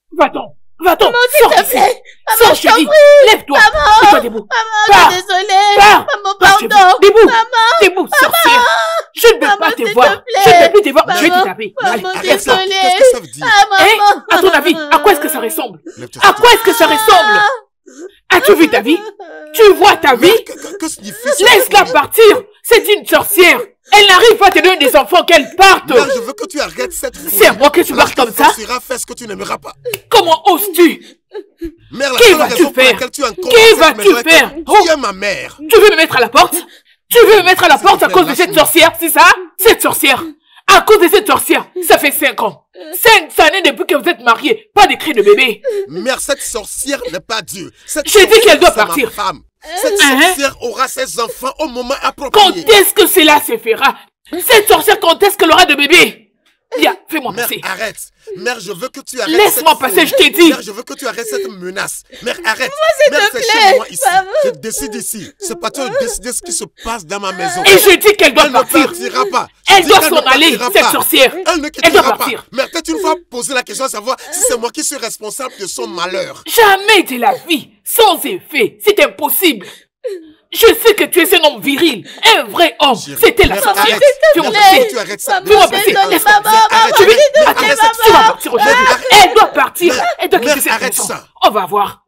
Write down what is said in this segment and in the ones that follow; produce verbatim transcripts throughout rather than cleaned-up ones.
Va-t'en. Va-t'en. Maman, s'il te plaît. Maman, je t'en prie. Lève-toi. Maman. Mets-toi debout. Maman, je suis désolée. Pars. Maman, Pars, pardon. debout. Maman. Debout, sorcière. Je ne veux Maman, pas te s'il voir. te plaît. Je ne veux plus te voir. Maman. Je vais te taper. Allez, Maman, arrête ça. désolée. Qu'est-ce que ça veut dire? Ah, maman. Hein? À ton avis, à quoi est-ce que ça ressemble? Lève-toi, À quoi est-ce que ça ressemble? As-tu vu ta vie? Tu vois ta vie? Mère, que, que, que signifie ça? Laisse-la partir. C'est une sorcière. Elle n'arrive pas à te donner des enfants, qu'elle parte. Mère, je veux que tu arrêtes cette folie. C'est à moi que tu parles comme ça? Tu vas faire ce que tu n'aimeras pas. Comment oses-tu? Mère, la Qui seule vas-tu raison pour faire? laquelle tu es encore Qui dans cette vas-tu maison est que faire? Tu es ma mère. Tu veux me mettre à la porte? Tu veux me mettre à la porte à cause de cette sorcière, c'est ça? Cette sorcière. À cause de cette sorcière, ça fait cinq ans. Cinq années depuis que vous êtes mariés. Pas de cris de bébé. Mère, cette sorcière n'est pas Dieu. Cette J'ai dit sorcière, qu'elle doit c'est ma partir. femme. Cette Hein? sorcière aura ses enfants au moment Quand approprié. est-ce que cela se fera? Cette sorcière, quand est-ce qu'elle aura de bébé? Viens, fais-moi Mère, passer. arrête. Mère, je veux que tu arrêtes. Laisse-moi cette passer, folie. je t'ai dit. Mère, je veux que tu arrêtes cette menace. Mère, arrête. s'il Mère, te c'est plaît. chez moi ici. Maman. Je décide ici. C'est pas toi de décider ce qui se passe dans ma maison. Et je dis qu'elle doit Elle ne partir. partira pas. Je Elle dis doit qu'elle s'en ne aller, partira cette pas. sorcière. Elle ne Elle doit quittera pas. partir. Mère, peut-être une fois poser la question à savoir si c'est moi qui suis responsable de son malheur. Jamais de la vie, sans effet. C'est impossible. Je sais que tu es un homme viril, un vrai homme. Chérie, C'était la mère, sorcière. arrête. Fais-moi Mère, passer. tu arrêtes ça. Fais-moi Maman, passer. désolée, Laisse-moi. maman, Arrête, Tu arrête, veux- arrête, Attends, arrête, tu vas arrête. partir aujourd'hui. Arrête. Elle doit partir. Mère, Elle doit quitter mère, cette arrête maison. ça. On va voir.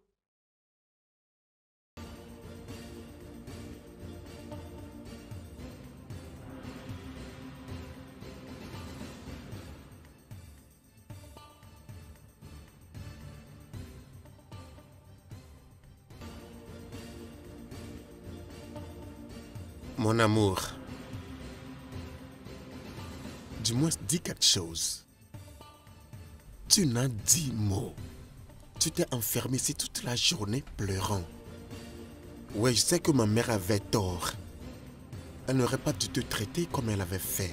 Mon amour, du moins dis quelque chose. Tu n'as dit mot. Tu t'es enfermé ici toute la journée pleurant. Ouais, je sais que ma mère avait tort. Elle n'aurait pas dû te traiter comme elle avait fait.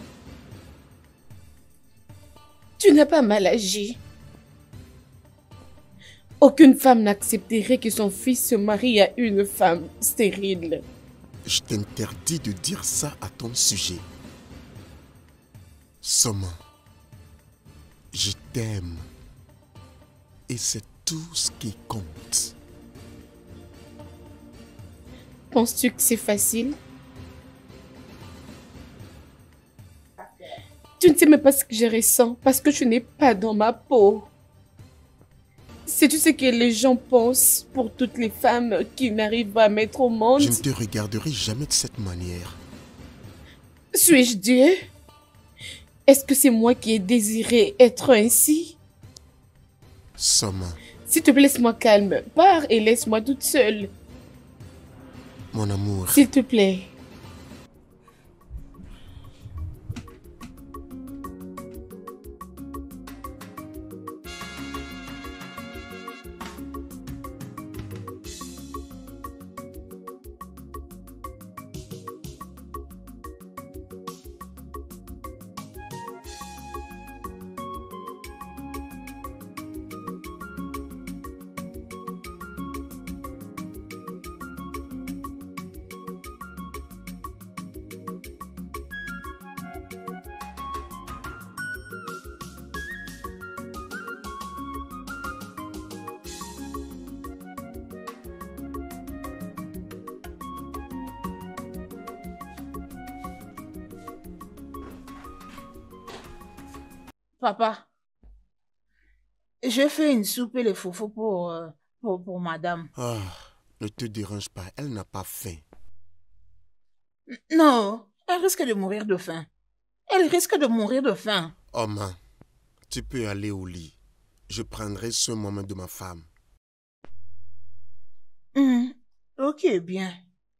Tu n'as pas mal agi. Aucune femme n'accepterait que son fils se marie à une femme stérile. Je t'interdis de dire ça à ton sujet. Soma, je t'aime. Et c'est tout ce qui compte. Penses-tu que c'est facile? Tu ne sais même pas ce que je ressens parce que tu n'es pas dans ma peau. Sais-tu ce que les gens pensent pour toutes les femmes qui n'arrivent pas à mettre au monde? Je ne te regarderai jamais de cette manière. Suis-je Dieu? Est-ce que c'est moi qui ai désiré être ainsi? Soma, S'il te plaît, laisse-moi calme. Pars et laisse-moi toute seule. mon amour. S'il te plaît. Papa, je fais une soupe et les foufous pour, euh, pour, pour madame. Ah, ne te dérange pas, elle n'a pas faim. Non, elle risque de mourir de faim. Elle risque de mourir de faim. Oma, tu peux aller au lit. Je prendrai ce moment de ma femme. Hmm, ok, bien.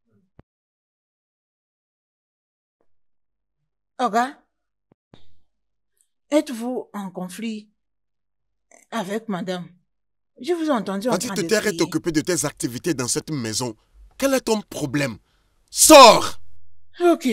Oga, êtes-vous en conflit avec madame? Je vous ai entendu en Vas-y train te de taire et crier. t'occuper de tes activités dans cette maison. Quel est ton problème? Sors! Ok.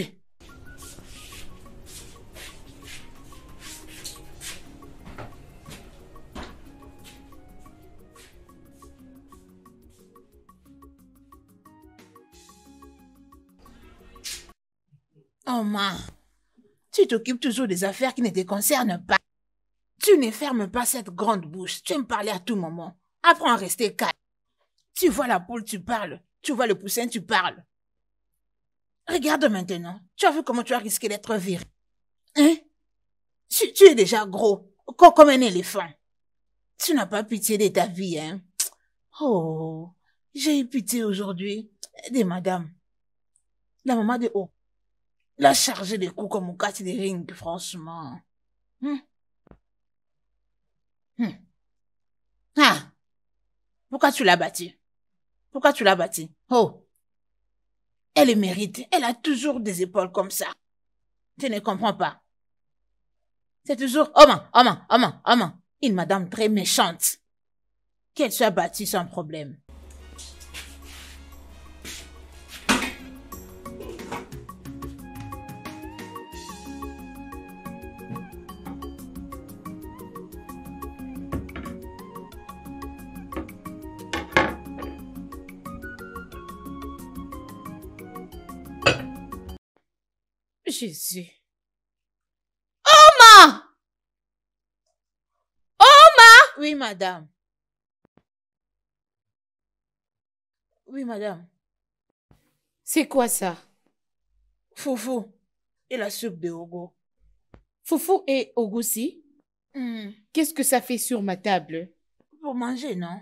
Oh, man. Tu t'occupes toujours des affaires qui ne te concernent pas. Tu ne fermes pas cette grande bouche. Tu aimes parler à tout moment. Apprends à rester calme. Tu vois la poule, tu parles. Tu vois le poussin, tu parles. Regarde maintenant. Tu as vu comment tu as risqué d'être viré. Hein? Tu, tu es déjà gros, comme, comme un éléphant. Tu n'as pas pitié de ta vie, hein? Oh, j'ai eu pitié aujourd'hui de madame. La maman de haut. L'a chargé de coups comme au catch des rings, franchement. Hum. Hum. Ah! Pourquoi tu l'as battue? Pourquoi tu l'as battue? Oh! Elle le mérite. Elle a toujours des épaules comme ça. Tu ne comprends pas. C'est toujours « Homme, homme, homme, homme ». Une madame très méchante. Qu'elle soit battue sans problème. Jésus. Oma! Oma! Oui, madame. Oui, madame. C'est quoi ça? Foufou et la soupe de Ogo. Foufou et Ogoussi? Mm. Qu'est-ce que ça fait sur ma table? Pour manger, non?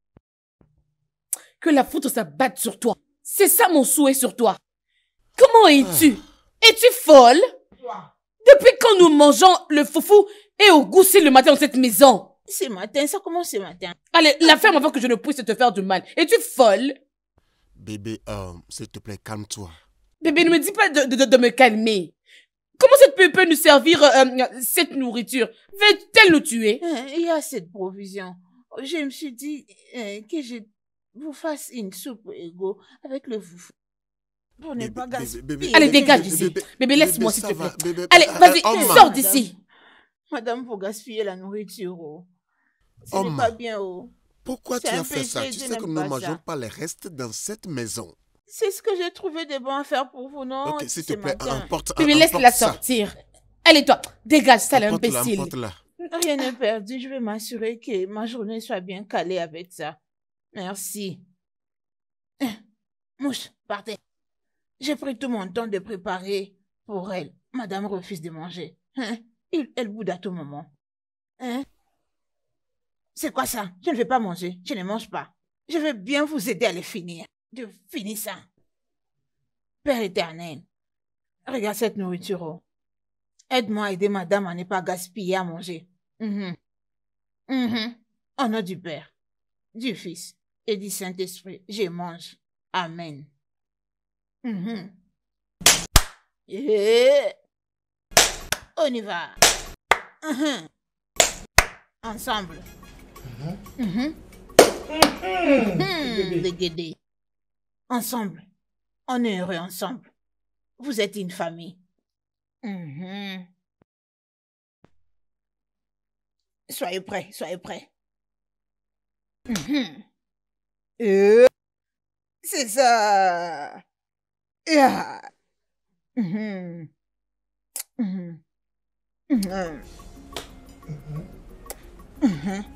Que la foudre s'abatte sur toi. C'est ça mon souhait sur toi. Comment es-tu? Es-tu folle? Depuis quand nous mangeons le foufou et Ogoussi le matin dans cette maison? Ce matin, ça commence ce matin. Allez, la ferme avant que je ne puisse te faire du mal. Es-tu folle? Bébé, euh, s'il te plaît, calme-toi. Bébé, ne me dis pas de, de, de me calmer. Comment cette peut, peut nous servir euh, cette nourriture? Va-t-elle nous tuer? Il y a cette provision. Je me suis dit euh, que je vous fasse une soupe égaux avec le foufou. Pour ne pas gaspiller. Allez, dégage d'ici. Bébé, laisse-moi s'il te plaît. Bébé, Allez, euh, vas-y, euh, sors d'ici. Madame, pour gaspiller la nourriture, oh. Ce Homme. n'est pas bien, oh. Pourquoi tu C'est as un fait péché, ça? Tu je sais n'aime que nous pas ne mangeons ça. pas les restes dans cette maison. C'est ce que j'ai trouvé de bon à faire pour vous, non? Ok, s'il te ce plaît, matin. emporte, Bébé, emporte laisse-la ça. sortir. Allez, toi, dégage, sale Emporte-la, imbécile. emporte-la. Rien n'est perdu. Je vais m'assurer que ma journée soit bien calée avec ça. Merci. Hein, Mouche, partez. J'ai pris tout mon temps de préparer pour elle. Madame refuse de manger. Hein? Il- Elle boude à tout moment. Hein? C'est quoi ça? Je ne vais pas manger. Je ne mange pas. Je vais bien vous aider à le finir. Je finis ça. Père éternel, regarde cette nourriture. Oh. Aide-moi à aider madame à ne pas gaspiller à manger. Mhm. Mhm. Au nom du Père, du Fils et du Saint-Esprit, je mange. Amen. Mhm. Yeah. On y va. Mhm. Ensemble. Mhm. Mhm. Le guédé. Ensemble. On est heureux ensemble. Vous êtes une famille. Mhm. Soyez prêts, soyez prêts. Mhm. Euh, C'est ça. Yeah. Mhm. Mhm. Mhm. Mhm.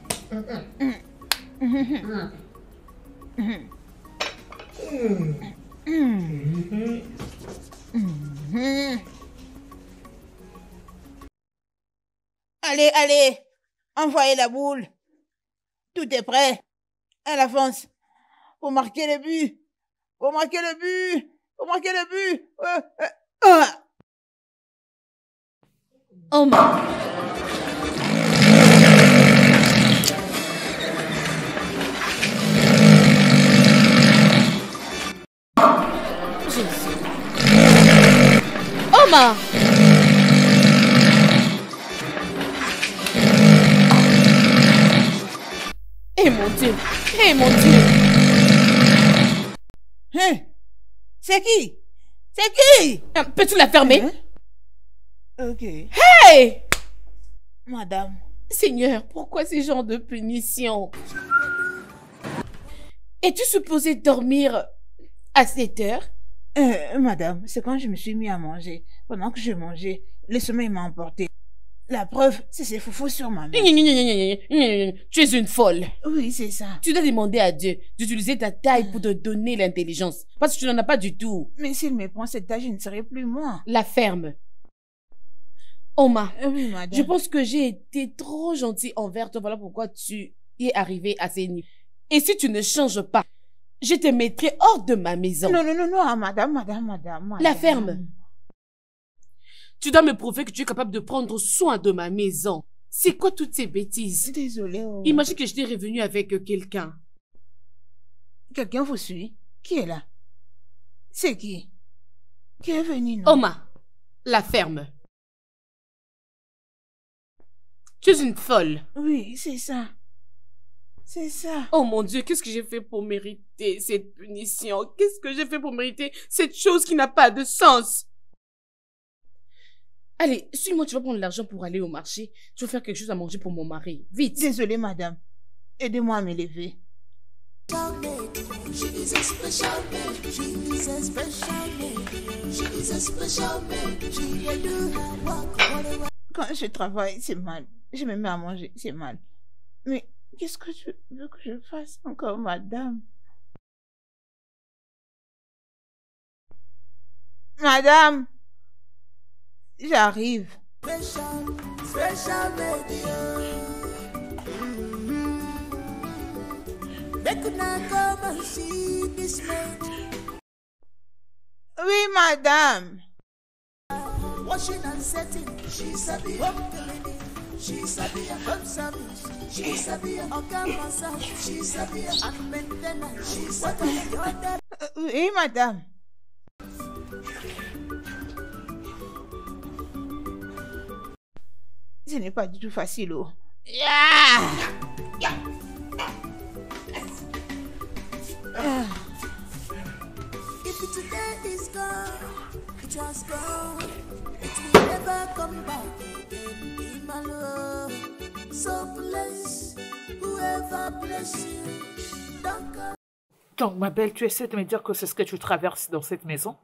Mhm. Mhm. Mhm. Allez, allez, envoyez la boule. Tout est prêt. Elle avance. Vous marquez le but. Vous marquez le but. Vous marquez le but. Euh, euh, ah. Oma. Jésus. Oma. Eh mon Dieu. Eh mon Dieu. Hein? C'est qui? C'est qui? Euh, Peux-tu la fermer? Hein? Ok. Hey! Madame. Seigneur, pourquoi ces genres de punitions? Es-tu supposée dormir à cette heure? Euh, madame, c'est quand je me suis mis à manger. Pendant que je mangeais, le sommeil m'a emporté. La preuve, c'est ces foufous sur ma mère. Tu es une folle. Oui, c'est ça. Tu dois demander à Dieu d'utiliser ta taille pour te donner l'intelligence. Parce que tu n'en as pas du tout. Mais s'il me prend cette taille, je ne serai plus moi. La ferme. Oma, Oui, madame. je pense que j'ai été trop gentille envers toi. Voilà pourquoi tu y es arrivé à ces niveaux. Et si tu ne changes pas, je te mettrai hors de ma maison. Non, non, non, non, ah, madame, madame, madame, madame. La ferme. Tu dois me prouver que tu es capable de prendre soin de ma maison. C'est quoi toutes ces bêtises? Désolée. Oh. Imagine que j'étais revenue avec quelqu'un. Quelqu'un vous suit? Qui est là? C'est qui? Qui est venu, non? Oma, la ferme. Tu es une folle. Oui, c'est ça. C'est ça. Oh mon Dieu, qu'est-ce que j'ai fait pour mériter cette punition? Qu'est-ce que j'ai fait pour mériter cette chose qui n'a pas de sens? Allez, suis-moi, tu vas prendre l'argent pour aller au marché. Tu vas faire quelque chose à manger pour mon mari. Vite. Désolée, madame. Aidez-moi à me lever. Quand je travaille, c'est mal. Je me mets à manger, c'est mal. Mais qu'est-ce que tu veux que je fasse encore, madame? Madame, j'arrive. Oui, madame. Washing and setting, she's a bit home cleaning, she's a bit home service, she's a bit organ massage, she's a bit and maintenance, she's a bit. Oui, madame. Ce n'est pas du tout facile, oh. Yeah! Yeah! Ah. If today is gone, it just gone. It will never come back again in my love. So bless whoever bless you. Don't go. Donc, ma belle, tu essaies de me dire que c'est ce que tu traverses dans cette maison?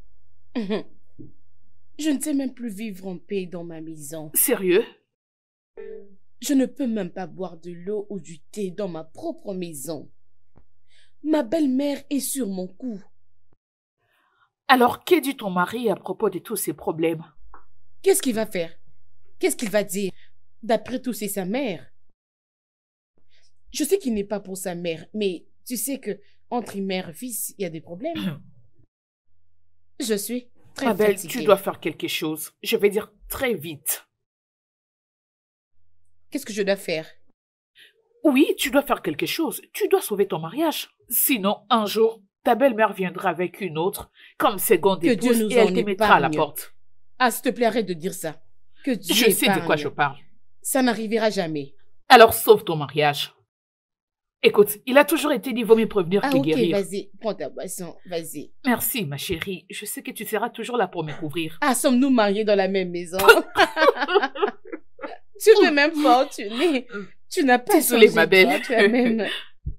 Je ne sais même plus vivre en paix dans ma maison. Sérieux? Je ne peux même pas boire de l'eau ou du thé dans ma propre maison. Ma belle-mère est sur mon cou. Alors, qu'est dit ton mari à propos de tous ces problèmes? Qu'est-ce qu'il va faire? Qu'est-ce qu'il va dire? D'après tout, c'est sa mère. Je sais qu'il n'est pas pour sa mère, mais tu sais que entre mère et fils, il y a des problèmes. Je suis très Ma belle, fatiguée. tu dois faire quelque chose. Je vais dire très vite. Qu'est-ce que je dois faire? Oui, tu dois faire quelque chose. Tu dois sauver ton mariage. Sinon, un jour, ta belle-mère viendra avec une autre, comme seconde Que Dieu épouse, nous et elle en te mettra à la épargne. porte. Ah, s'il te plaît, arrête de dire ça. Que Dieu Je sais de épargne. quoi je parle. Ça n'arrivera jamais. Alors, sauve ton mariage. Écoute, il a toujours été dit, vaut mieux prévenir Ah, que ok, guérir. vas-y, prends ta boisson, vas-y. Merci, ma chérie. Je sais que tu seras toujours là pour me couvrir. Ah, sommes-nous mariés dans la même maison? Tu m'es même fortunée. Tu n'as pas Désolée, changé, ma belle. toi, tu as même...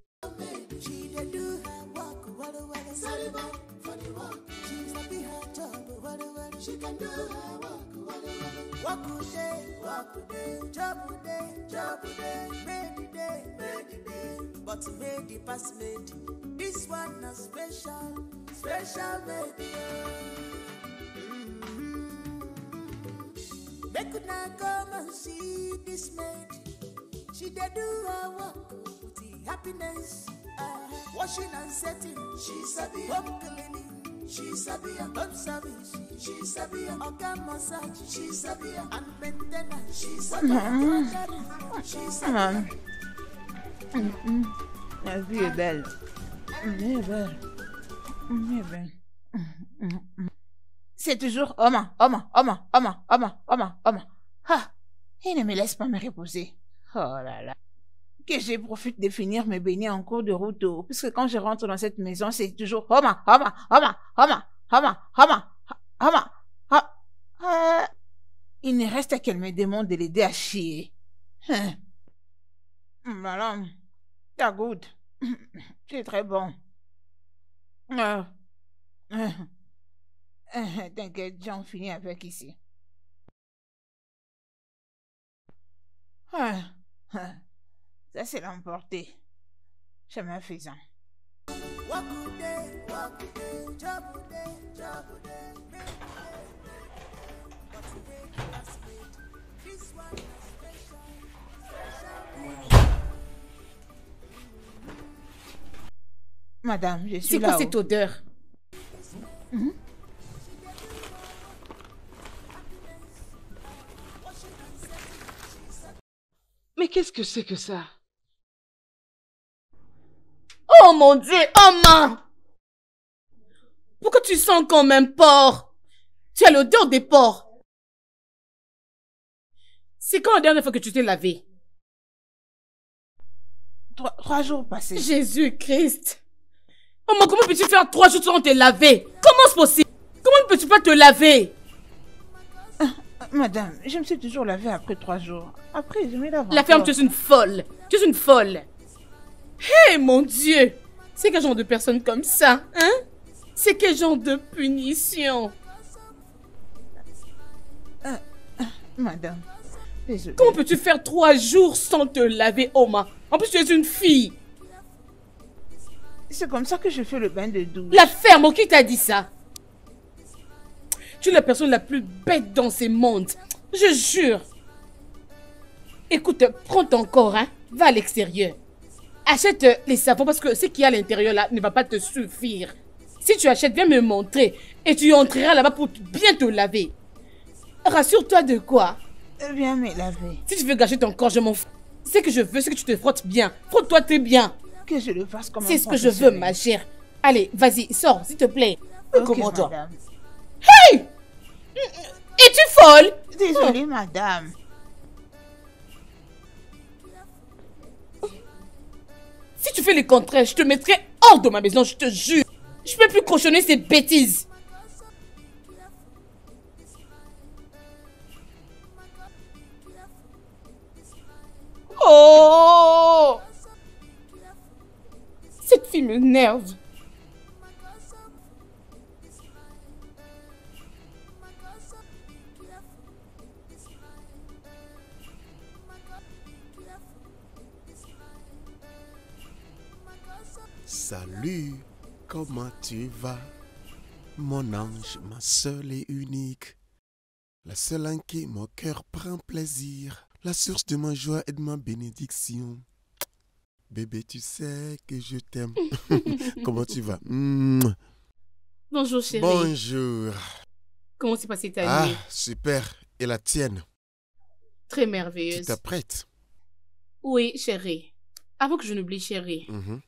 But made pass made. This one a special, special made. They could not come and see this maid. She did do her work with the happiness. Uh, washing and setting, she's a be home cleaning. She's a be a home service. She's a be a organ massage. She's a be a and maintenance. She's a be a she's a be Mm-mm. La vie est belle. Elle est belle. Elle est belle. Mm-mm. C'est toujours Oma, Oma, Oma, Oma, Oma, Oma, Oma. Ah, il ne me laisse pas me reposer. Oh là là. Que je profite de finir mes beignets en cours de route, oh, puisque quand je rentre dans cette maison, c'est toujours Oma, Oma, Oma, Oma, Oma, Oma, Oma. Ah, ah. Il ne reste qu'elle me demande de l'aider à chier. Hein. Voilà. T'as good. C'est très bon. Euh, euh, euh, T'inquiète, j'en finis avec ici. Ah, ah, ça c'est l'emporté. Chemin faisant. Madame, je suis C'est là. quoi cette odeur? Mhm. Mais qu'est-ce que c'est que ça? Oh mon Dieu, oh main! Pourquoi tu sens comme un porc? Tu as l'odeur des porcs. C'est quand la dernière fois que tu t'es lavé? Trois, trois jours passés. Jésus-Christ! Oh maman, comment peux-tu faire trois jours sans te laver? Comment c'est possible? Comment ne peux-tu pas te laver? Madame, je me suis toujours lavée après trois jours. Après, je me lave La ferme, encore. tu es une folle. Tu es une folle. Hé, hey, mon Dieu! C'est quel genre de personne comme ça, hein? C'est quel genre de punition? Euh, euh, madame, désolée. Comment peux-tu faire trois jours sans te laver, Oma? En plus, tu es une fille. C'est comme ça que je fais le bain de douche. La ferme, qui t'a dit ça? Tu es la personne la plus bête dans ce monde. Je jure. Écoute, prends ton corps, hein. Va à l'extérieur. Achète les savons parce que ce qu'il y a à l'intérieur là ne va pas te suffire. Si tu achètes, viens me montrer. Et tu entreras là-bas pour bien te laver. Rassure-toi de quoi? Viens me laver. Si tu veux gâcher ton corps, je m'en fous. Ce que je veux, c'est que tu te frottes bien. Frotte-toi très bien. Que je le fasse comme un C'est ce que je veux, ma chère. Allez, vas-y, sors, s'il te plaît. Ok, Comment-toi? madame. Hey! Es-tu folle? Désolée, madame. Si tu fais le contraire, je te mettrai hors de ma maison, je te jure. Je peux plus cochonner ces bêtises. Oh! Cette fille m'énerve. Salut, comment tu vas? Mon ange, ma seule et unique. La seule en qui mon cœur prend plaisir. La source de ma joie et de ma bénédiction. Bébé, tu sais que je t'aime. Comment tu vas? Mouah. Bonjour chérie. Bonjour. Comment s'est passée ta Ah, nuit? super. Et la tienne? Très Tu merveilleuse. t'apprêtes? Oui, chérie. Avant que je n'oublie, chérie, Mhm.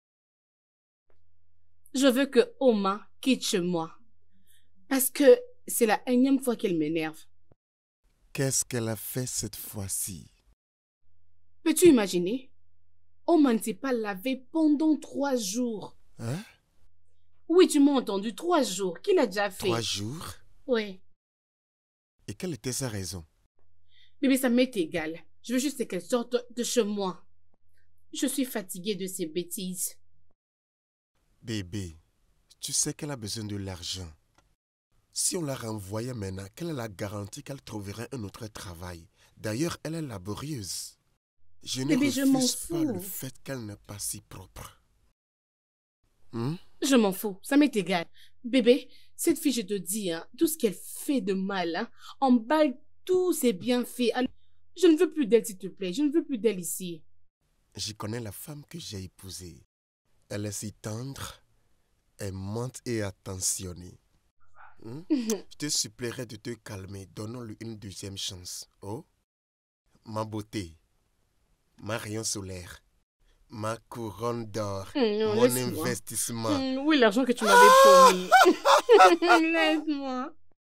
je veux que Oma quitte chez moi. Parce que c'est la énième fois qu'elle m'énerve. Qu'est-ce qu'elle a fait cette fois-ci? Peux-tu imaginer? Oma ne s'est pas lavé pendant trois jours. Hein? Oui, tu m'as entendu, trois jours. Qu'il a déjà fait? Trois jours? Oui. Et quelle était sa raison? Bébé, ça m'est égal. Je veux juste qu'elle sorte de chez moi. Je suis fatiguée de ces bêtises. Bébé, tu sais qu'elle a besoin de l'argent. Si on la renvoyait maintenant, quelle est la garantie qu'elle trouverait un autre travail? D'ailleurs, elle est laborieuse. Je ne Bébé, je m'en refuse pas le fous. fait qu'elle n'est pas si propre. Hein? Je m'en fous, ça m'est égal. Bébé, cette fille, je te dis, hein, tout ce qu'elle fait de mal, hein, emballe tous ses bienfaits. Alors, je ne veux plus d'elle, s'il te plaît. Je ne veux plus d'elle ici. Je connais la femme que j'ai épousée. Elle est si tendre, aimante et attentionnée. Hein? Je te supplierai de te calmer. Donnons-lui une deuxième chance. Oh, ma beauté, ma rayon solaire, ma couronne d'or, Hum, non, mon laisse-moi. investissement. Hum, oui, l'argent que tu m'avais promis. Laisse-moi.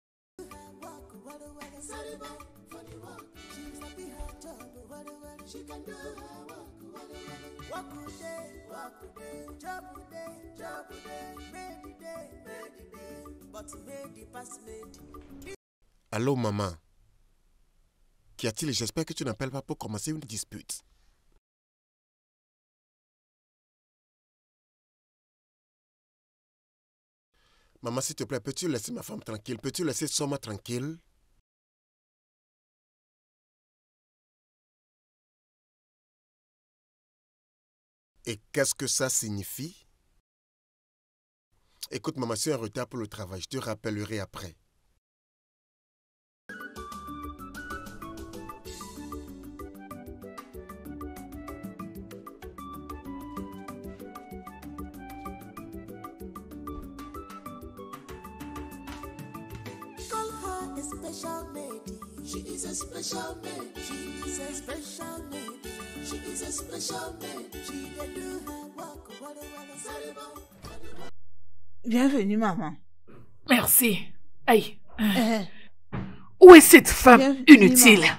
Allô, maman. Qu'y a-t-il? J'espère que tu n'appelles pas pour commencer une dispute. Maman, s'il te plaît, peux-tu laisser ma femme tranquille? Peux-tu laisser Soma tranquille? Et qu'est-ce que ça signifie? Écoute, maman, je suis en retard pour le travail. Je te rappellerai après. Call her a special lady. She is a special lady. She is a special lady. She is a special lady. She can do her work. What a Bienvenue, maman. Merci. Aïe. Euh, Où est cette femme Bienvenue, inutile? maman.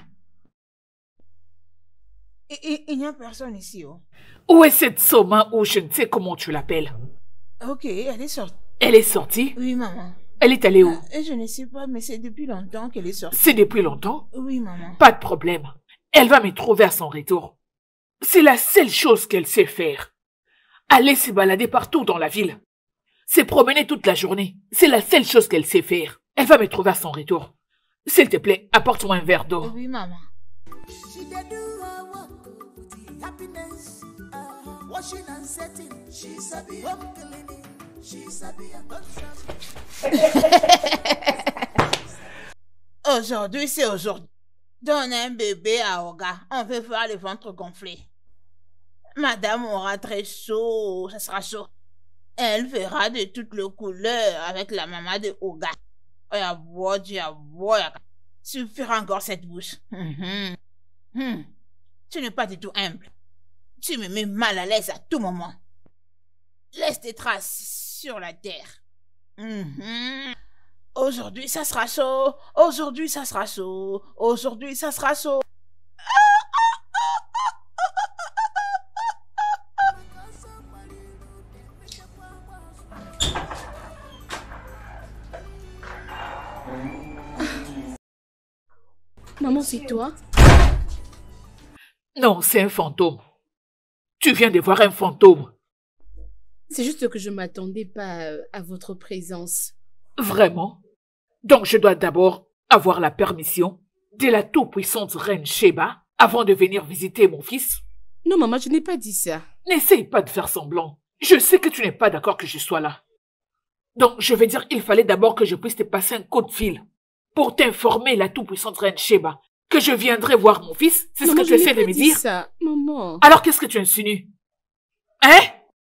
Il, il- il n'y a personne ici. Oh. Où est cette Soma ou je ne sais comment tu l'appelles? Ok, elle est sortie. Elle est sortie? Oui, maman. Elle est allée où? Euh, je ne sais pas, mais c'est depuis longtemps qu'elle est sortie. C'est depuis longtemps? Oui, maman. Pas de problème. Elle va me trouver à son retour. C'est la seule chose qu'elle sait faire. Aller se balader partout dans la ville. Se promener toute la journée. C'est la seule chose qu'elle sait faire. Elle va me trouver à son retour. S'il te plaît, apporte-moi un verre d'eau. Oui, maman. She dey do her work with the happiness. Uh, washing and setting. She sabi home cleaning. She sabi a Aujourd'hui, c'est aujourd'hui. Donne un bébé à Oga. On veut faire le ventre gonflé. Madame aura très chaud. Ça sera chaud. Elle verra de toutes les couleurs avec la maman de Oga. Oh, ya bois, ya bois, ya- Suffira encore cette bouche. Mhm. Hmm. Tu n'es pas du tout humble. Tu me mets mal à l'aise à tout moment. Laisse tes traces sur la terre. Mhm. Aujourd'hui, ça sera chaud. Aujourd'hui, ça sera chaud. Aujourd'hui, ça sera chaud. Maman, c'est toi? Non, c'est un fantôme. Tu viens de voir un fantôme. C'est juste que je m'attendais pas euh, à votre présence. Vraiment? Donc je dois d'abord avoir la permission de la tout-puissante reine Sheba avant de venir visiter mon fils? Non, maman, je n'ai pas dit ça. N'essaye pas de faire semblant. Je sais que tu n'es pas d'accord que je sois là. Donc je vais dire qu'il fallait d'abord que je puisse te passer un coup de fil pour t'informer, la tout-puissante reine Sheba, que je viendrai voir mon fils. C'est ce Maman, que tu je n'ai essaies de pas me dit dire? ça, maman. Alors qu'est-ce que tu insinues? Hein?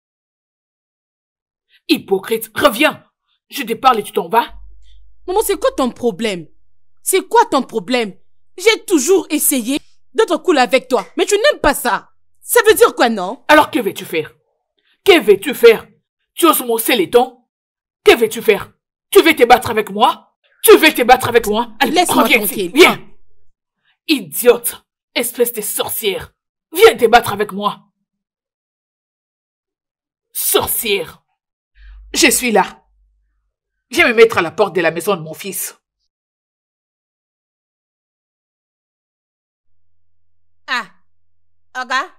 Hypocrite, reviens. Je te parle et tu t'en vas? Maman, c'est quoi ton problème? C'est quoi ton problème? J'ai toujours essayé d'être cool avec toi, mais tu n'aimes pas ça. Ça veut dire quoi, non? Alors que veux-tu faire? Que veux-tu faire? Tu oses m'hausser les tons? Que veux-tu faire? Tu veux te battre avec moi? Tu veux te battre avec moi? Allez, Laisse-moi reviens tranquille. ici, viens! Idiote! Espèce de sorcière! Viens te battre avec moi! Sorcière! Je suis là. Viens me mettre à la porte de la maison de mon fils. Ah, Oga.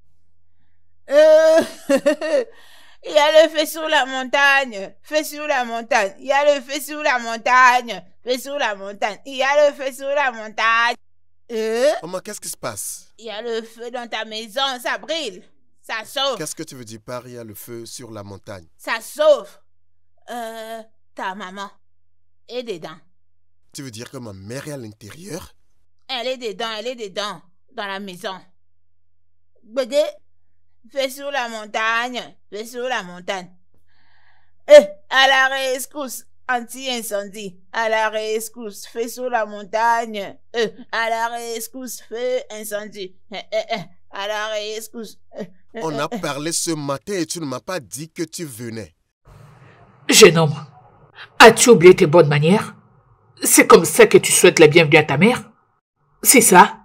Euh, il y a le feu sur la montagne, feu sur la montagne. Il y a le feu sur la montagne, feu sur la montagne. Il y a le feu sur la montagne. Euh, Maman, qu'est-ce qui se passe? il y a le feu dans ta maison, ça brille, ça sauve, Qu'est-ce que tu veux dire par il y a le feu sur la montagne? ça sauve. Euh, ta maman est dedans. Tu veux dire que ma mère est à l'intérieur? Elle est dedans, elle est dedans, dans la maison. Bébé, fais sur la montagne, fais sur la montagne. Eh, à la rescousse, anti-incendie. À la rescousse, fais sur la montagne. Eh, à la rescousse, feu incendie. Eh, eh, eh, à la rescousse. Eh, eh, On eh, a eh. parlé ce matin et tu ne m'as pas dit que tu venais. Jeune homme, as-tu oublié tes bonnes manières? C'est comme ça que tu souhaites la bienvenue à ta mère? C'est ça?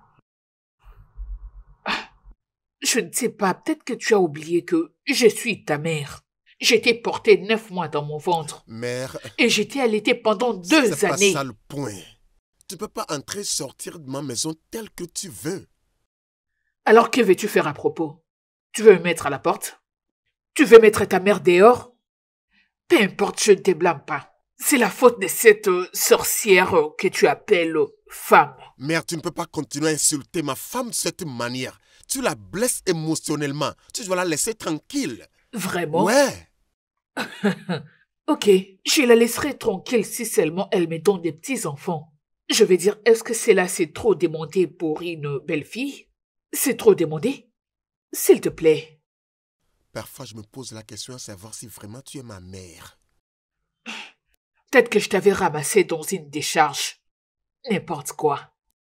Je ne sais pas, peut-être que tu as oublié que je suis ta mère. J'étais portée neuf mois dans mon ventre Mère, et j'étais allaitée pendant deux c'est pas années. ça le point. Tu peux pas entrer et sortir de ma maison tel que tu veux. Alors que veux-tu faire à propos? Tu veux me mettre à la porte? Tu veux mettre ta mère dehors? Peu importe, je ne te blâme pas. C'est la faute de cette euh, sorcière euh, que tu appelles euh, femme. Mère, tu ne peux pas continuer à insulter ma femme de cette manière. Tu la blesses émotionnellement. Tu dois la laisser tranquille. Vraiment? Ouais. Ok, je la laisserai tranquille si seulement elle me donne des petits-enfants. Je veux dire, est-ce que cela c'est trop demandé pour une belle fille? C'est trop demandé? S'il te plaît. Parfois, je me pose la question à savoir si vraiment tu es ma mère. Peut-être que je t'avais ramassé dans une décharge. N'importe quoi.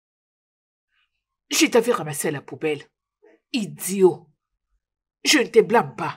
Je t'avais ramassé à la poubelle. Idiot. Je ne te blâme pas.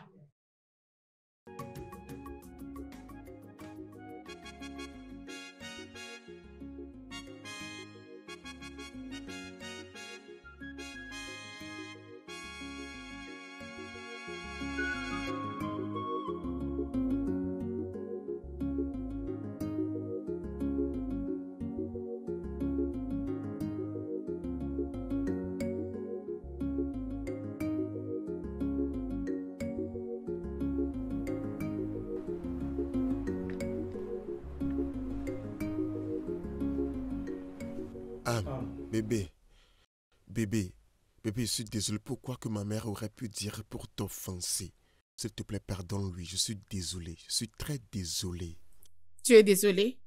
Ah, bébé, bébé, bébé, je suis désolé. Pourquoi que ma mère aurait pu dire pour t'offenser? S'il te plaît, pardonne-lui. Je suis désolé. Je suis très désolé. Tu es désolé?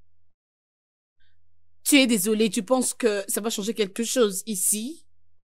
Tu es désolé, tu penses que ça va changer quelque chose ici?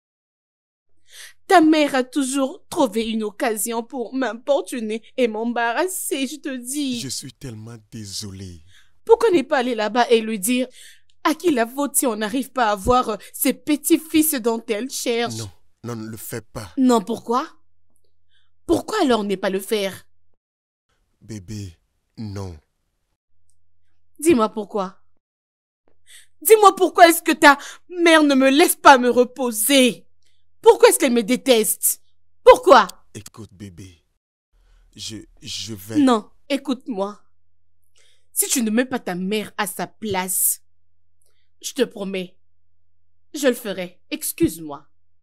Ta mère a toujours trouvé une occasion pour m'importuner et m'embarrasser, je te dis. Je suis tellement désolé. Pourquoi ne pas aller là-bas et lui dire à qui la faute si on n'arrive pas à voir ces petits-fils dont elle cherche? Non, non, ne le fais pas. Non, pourquoi? Pourquoi alors ne pas le faire? Bébé, non. Dis-moi pourquoi. Dis-moi pourquoi est-ce que ta mère ne me laisse pas me reposer? Pourquoi est-ce qu'elle me déteste? Pourquoi? Écoute, bébé, je, je vais... Non, écoute-moi. Si tu ne mets pas ta mère à sa place, je te promets, je le ferai. Excuse-moi.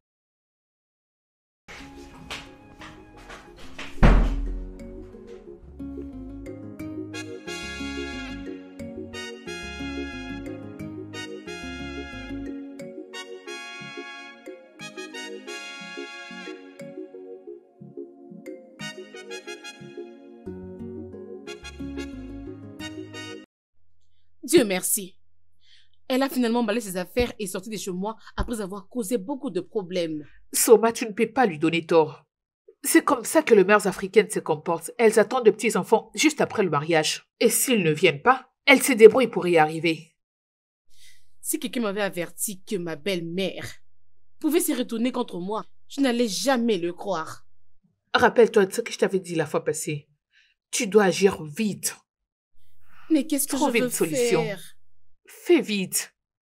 Dieu merci. Elle a finalement emballé ses affaires et sorti de chez moi après avoir causé beaucoup de problèmes. Soma, tu ne peux pas lui donner tort. C'est comme ça que les mères africaines se comportent. Elles attendent de petits-enfants juste après le mariage. Et s'ils ne viennent pas, elles se débrouillent pour y arriver. Si quelqu'un m'avait averti que ma belle-mère pouvait se retourner contre moi, je n'allais jamais le croire. Rappelle-toi de ce que je t'avais dit la fois passée. Tu dois agir vite. Mais qu'est-ce que Trouve je veux une solution. faire? Fais vite.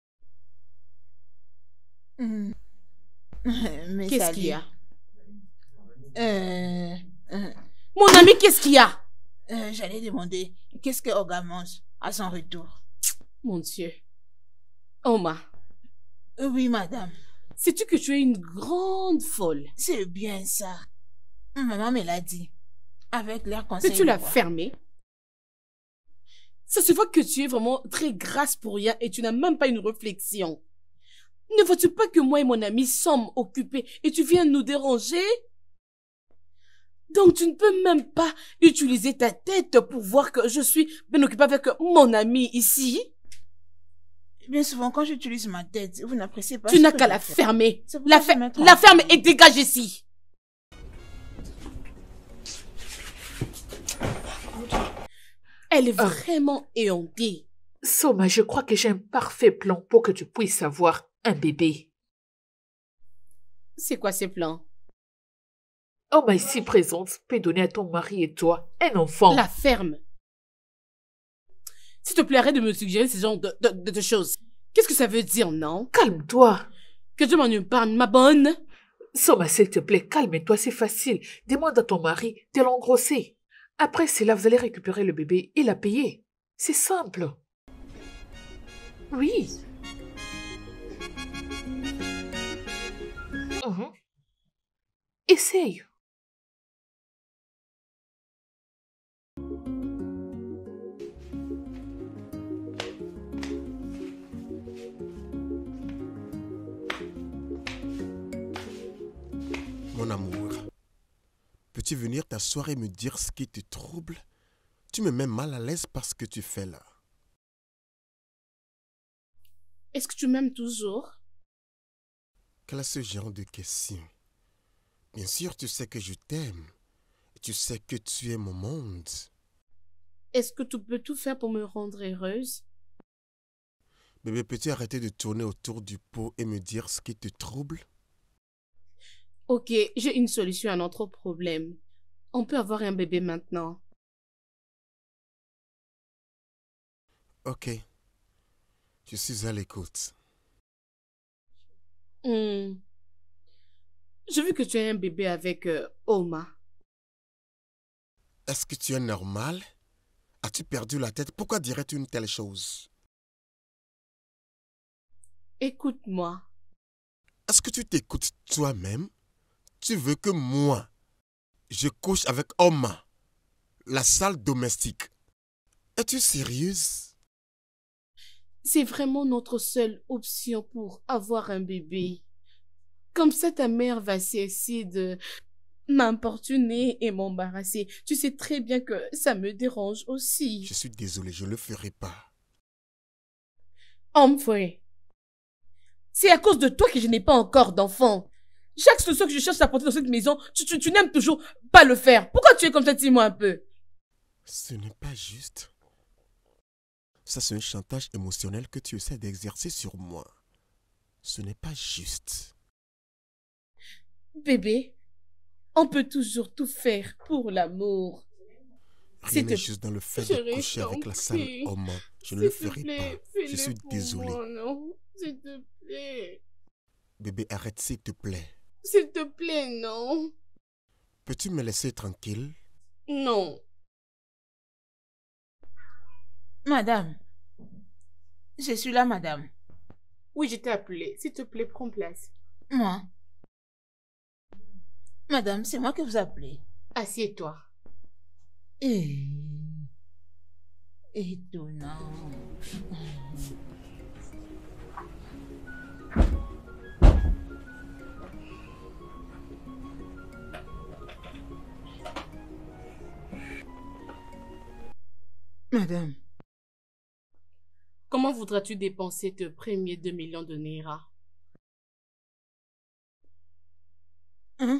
Hmm. Mais Qu'est-ce salut. qu'il y a? Euh, euh, Mon ami, qu'est-ce qu'il y a? euh, J'allais demander, qu'est-ce que Olga mange à son retour? Mon Dieu. Oma, Euh, Oui, madame. sais-tu que tu es une grande folle? C'est bien ça. Maman me l'a dit. Avec l'air conseil. Peux-tu la fermer? Ça se voit que tu es vraiment très grasse pour rien et tu n'as même pas une réflexion. Ne vois-tu pas que moi et mon ami sommes occupés et tu viens nous déranger? Donc tu ne peux même pas utiliser ta tête pour voir que je suis bien occupée avec mon ami ici? Bien souvent, quand j'utilise ma tête, vous n'appréciez pas. Tu ce n'as que qu'à je la fais. fermer. C'est pour La, ça que je fer- me trompe. la ferme et dégage ici. Elle est Ah. vraiment éhontée. Soma, je crois que j'ai un parfait plan pour que tu puisses avoir un bébé. C'est quoi ces plans? Oma ici présente peut donner à ton mari et toi un enfant. La ferme. S'il te plaît, arrête de me suggérer ce genre de, de, de- de choses. Qu'est-ce que ça veut dire, non? Calme-toi. Que Dieu m'en épargne, ma bonne. Soma, s'il te plaît, calme-toi, c'est facile. Demande à ton mari de l'engrosser. Après cela, vous allez récupérer le bébé et la payer. C'est simple. Oui. Mhm. Essaye. amour. Peux-tu venir t'asseoir et me dire ce qui te trouble? Tu me mets mal à l'aise parce que tu fais là. Est-ce que tu m'aimes toujours? Quel est ce genre de question? Bien sûr, tu sais que je t'aime. Tu sais que tu es mon monde. Est-ce que tu peux tout faire pour me rendre heureuse? Bébé, peux-tu arrêter de tourner autour du pot et me dire ce qui te trouble? Ok, j'ai une solution à notre problème. On peut avoir un bébé maintenant. Ok. Je suis à l'écoute. Hmm. J'ai vu que tu as un bébé avec euh, Oma. Est-ce que tu es normal? As-tu perdu la tête? Pourquoi dirais-tu une telle chose? Écoute-moi. Est-ce que tu t'écoutes toi-même? Tu veux que moi, je couche avec Oma, la salle domestique? Es-tu sérieuse? C'est vraiment notre seule option pour avoir un bébé. Comme ça, ta mère va cesser de m'importuner et m'embarrasser. Tu sais très bien que ça me dérange aussi. Je suis désolé, je ne le ferai pas. Humphrey, c'est à cause de toi que je n'ai pas encore d'enfant. Chaque solution que je cherche à apporter dans cette maison, tu, tu, tu n'aimes toujours pas le faire. Pourquoi tu es comme ça? Dis-moi un peu. Ce n'est pas juste. Ça, c'est un chantage émotionnel que tu essaies d'exercer sur moi. Ce n'est pas juste. Bébé, on peut toujours tout faire pour l'amour. Rien n'est te- juste dans le fait Je de coucher t'en avec la salle prie. Oma. Je ne S'il le te ferai plaît, pas. fais-le Je suis pour désolé. moi, non. S'il te plaît. Bébé, arrête s'il te plaît. S'il te plaît, non. Peux-tu me laisser tranquille? Non. Madame, je suis là, madame. Oui, je t'ai appelé. S'il te plaît, prends place. Moi. Madame, c'est moi que vous appelez. Assieds-toi. Eh, étonnant. Madame, Comment voudras-tu dépenser tes premiers deux millions de Naira? hein?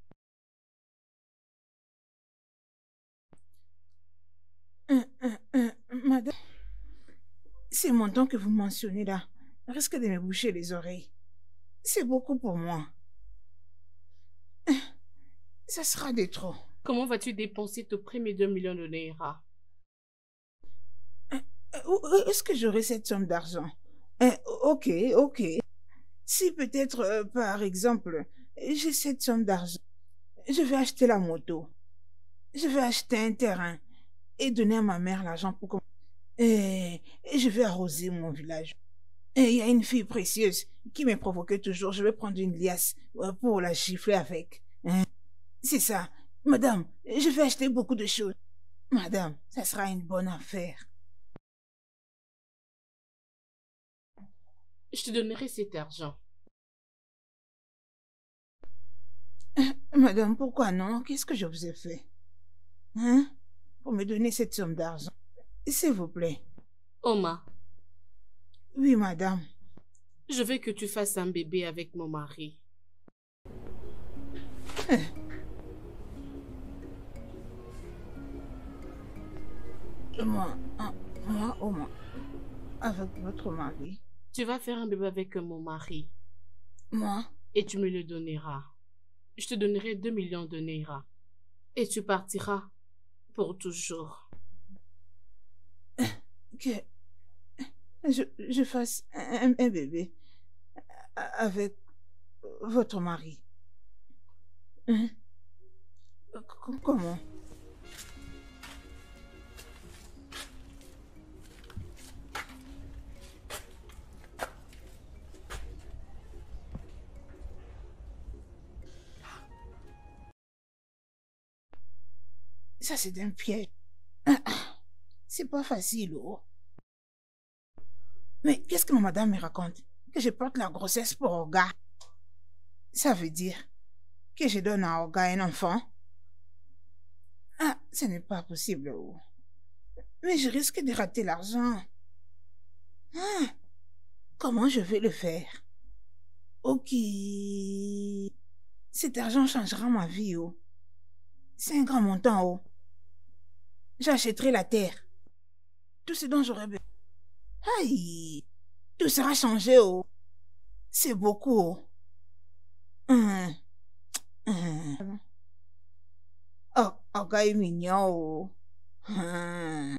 Hum, hum, hum, Madame, ces montants que vous mentionnez là risquent de me boucher les oreilles. C'est beaucoup pour moi. Hum, Ça sera de trop. Comment vas-tu dépenser tes premiers deux millions de Naira? Euh, Où où est-ce que j'aurai cette somme d'argent? Euh, ok, ok. Si peut-être, euh, par exemple, j'ai cette somme d'argent, je vais acheter la moto, je vais acheter un terrain et donner à ma mère l'argent pour que... Et, et je vais arroser mon village. Et il y a une fille précieuse qui me provoquait toujours. Je vais prendre une liasse euh, pour la gifler avec. Hein? C'est ça. Madame, je vais acheter beaucoup de choses. Madame, ça sera une bonne affaire. Je te donnerai cet argent. Madame, pourquoi non? Qu'est-ce que je vous ai fait? Hein? Pour me donner cette somme d'argent. S'il vous plaît. Oma, Oui, madame. je veux que tu fasses un bébé avec mon mari. Moi, hein, moi, au moins, avec votre mari. Tu vas faire un bébé avec mon mari Moi, et tu me le donneras. Je te donnerai deux millions de Naira et tu partiras pour toujours. que je, je fasse un, un bébé avec votre mari. Hein? C- Comment? Ça, c'est un piège. C'est pas facile, oh. Mais qu'est-ce que ma madame me raconte? Que je porte la grossesse pour Olga. Ça veut dire que je donne à Oga un enfant? Ah, ce n'est pas possible. Oh. Mais je risque de rater l'argent. Ah, comment je vais le faire? Ok. Cet argent changera ma vie. Oh. C'est un grand montant. Oh. J'achèterai la terre. Tout ce dont j'aurais besoin. Aïe. Tout sera changé. Oh. C'est beaucoup. Oh. Hum. Hum. Oh, Oga est mignon. Oh. Hum.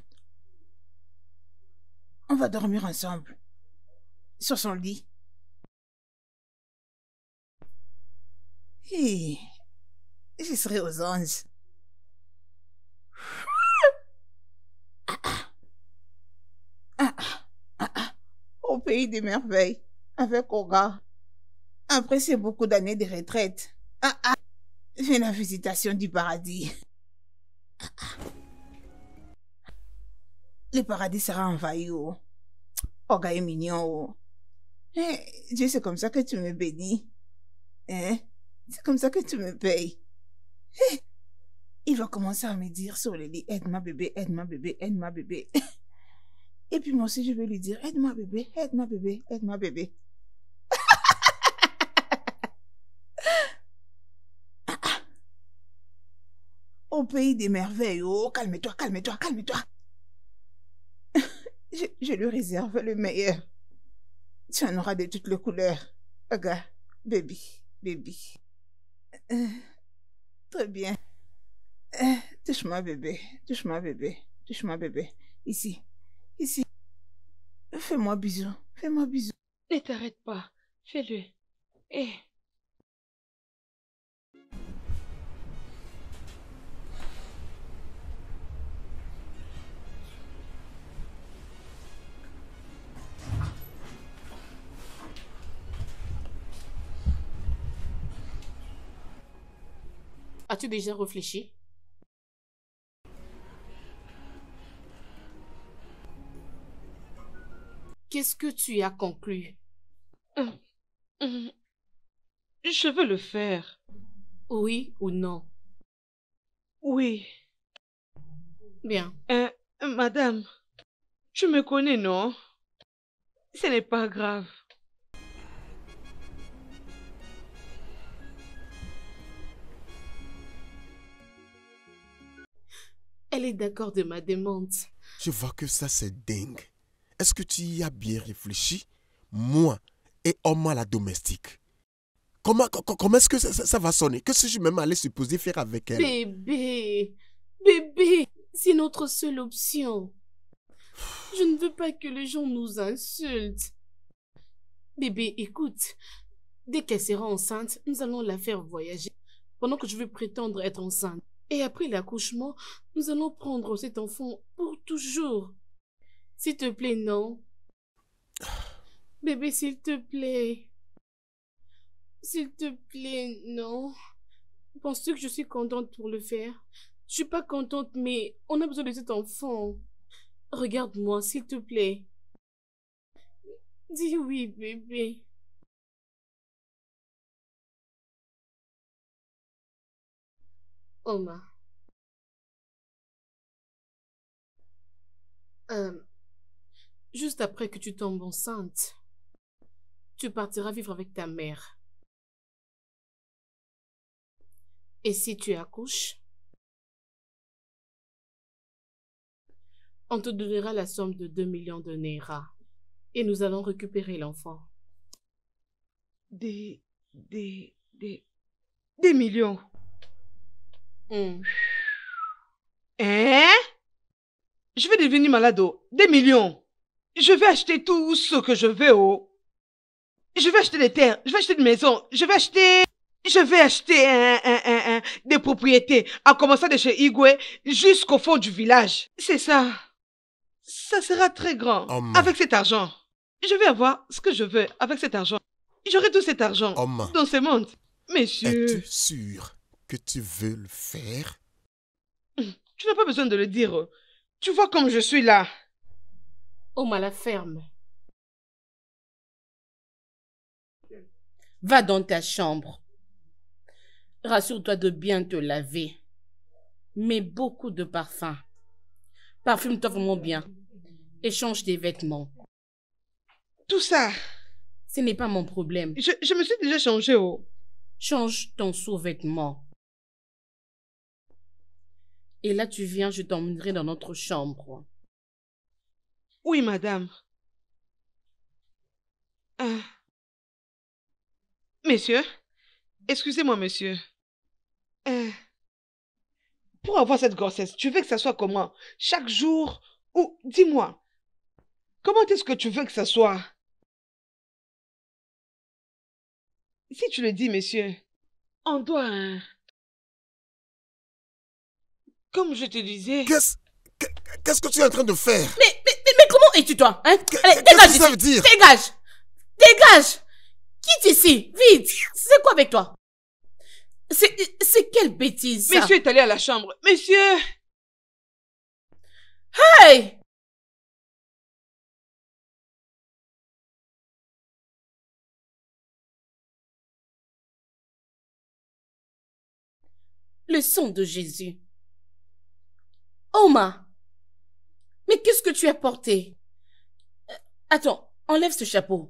On va dormir ensemble. Sur son lit. Hi. Je serai aux anges. Ah, ah. Ah, ah, ah. Au pays des merveilles. Avec Oga. Après ces beaucoup d'années de retraite. Ah, ah. J'ai la visitation du paradis. Ah, ah. Le paradis sera envahi. Oh. Oga est mignon. Oh. Eh, Dieu, c'est comme ça que tu me bénis. Hein? C'est comme ça que tu me payes. Eh, il va commencer à me dire sur le lit, aide-moi bébé, aide-moi bébé, aide-moi bébé. Et puis moi aussi, je vais lui dire, aide-moi bébé, aide-moi bébé, aide-moi bébé. Ah, ah. Au pays des merveilles, oh, calme-toi, calme-toi, calme-toi. Je, je lui réserve le meilleur. Tu en auras de toutes les couleurs. Regarde, baby, baby. Euh, très bien. Euh, touche-moi, bébé. Touche-moi, bébé. Touche-moi, bébé. Ici. Ici. Fais-moi bisous. Fais-moi bisous. Ne t'arrête pas. Fais-le. Eh. As-tu déjà réfléchi? Qu'est-ce que tu as conclu? Hum, hum, Je veux le faire. Oui ou non? Oui. Bien. Euh, madame, tu me connais, non? Ce n'est pas grave. Elle est d'accord de ma demande. Je vois que ça, c'est dingue. Est-ce que tu y as bien réfléchi? Moi et Oma la domestique. Comment, comment est-ce que ça, ça, ça va sonner? Que suis-je même allé supposer faire avec elle? Bébé, bébé, c'est notre seule option. Je ne veux pas que les gens nous insultent. Bébé, écoute, dès qu'elle sera enceinte, nous allons la faire voyager pendant que je vais prétendre être enceinte. Et après l'accouchement, nous allons prendre cet enfant pour toujours. S'il te plaît, non. Bébé, s'il te plaît. S'il te plaît, non. Penses-tu que je suis contente pour le faire? Je suis pas contente, mais on a besoin de cet enfant. Regarde-moi, s'il te plaît. Dis oui, bébé. Oma. Euh, juste après que tu tombes enceinte, tu partiras vivre avec ta mère. Et si tu accouches, on te donnera la somme de deux millions de Naira et nous allons récupérer l'enfant. Des... des... des... des millions. Mm. Hein? Je vais devenir malade, oh. Des millions. Je vais acheter tout ce que je veux, oh. Je vais acheter des terres, je vais acheter des maisons, je vais acheter... Je vais acheter un, un, un, un, des propriétés, en commençant de chez Igwe jusqu'au fond du village. C'est ça. Ça sera très grand. Oma. Avec cet argent. Je vais avoir ce que je veux avec cet argent. J'aurai tout cet argent Oma. dans ce monde. Monsieur... Es-tu sûr que tu veux le faire? Tu n'as pas besoin de le dire. Tu vois comme je suis là. Oma, la ferme. Va dans ta chambre. Rassure-toi de bien te laver. Mets beaucoup de parfum. Parfume-toi vraiment bien. Et change tes vêtements. Tout ça, Ce n'est pas mon problème. je, je me suis déjà changé, oh. Change ton sous-vêtement. Et là, tu viens, je t'emmènerai dans notre chambre. Oui, madame. Ah. Messieurs, excusez-moi, monsieur. Euh, pour avoir cette grossesse, tu veux que ça soit comment? Chaque jour? Ou, dis-moi, comment est-ce que tu veux que ça soit? Si tu le dis, monsieur, on doit... hein. Comme je te disais... Qu'est-ce qu'est- qu'est-ce que tu es en train de faire? Mais, mais, mais, mais comment es-tu, toi, hein? Qu'est- Allez, Qu'est-ce dégage que ça ici. veut dire? Dégage. Dégage. Quitte ici, vite. C'est quoi avec toi? C'est, c'est quelle bêtise, ça? Monsieur est allé à la chambre. Monsieur! Hey! Le sang de Jésus. Oma! Mais qu'est-ce que tu as porté? Euh, Attends, enlève ce chapeau.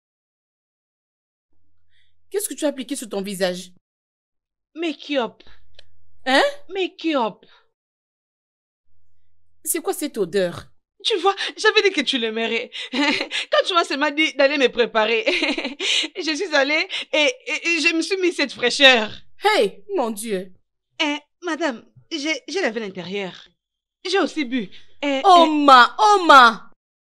Qu'est-ce que tu as appliqué sur ton visage? Make-up. Hein? Make-up. C'est quoi cette odeur? Tu vois, j'avais dit que tu l'aimerais. Quand tu m'as seulement dit d'aller me préparer, je suis allée et, et- et je me suis mis cette fraîcheur. Hey, mon Dieu! Eh, madame, j'ai j'ai lavé l'intérieur. J'ai aussi bu. Eh, Oma, Oma!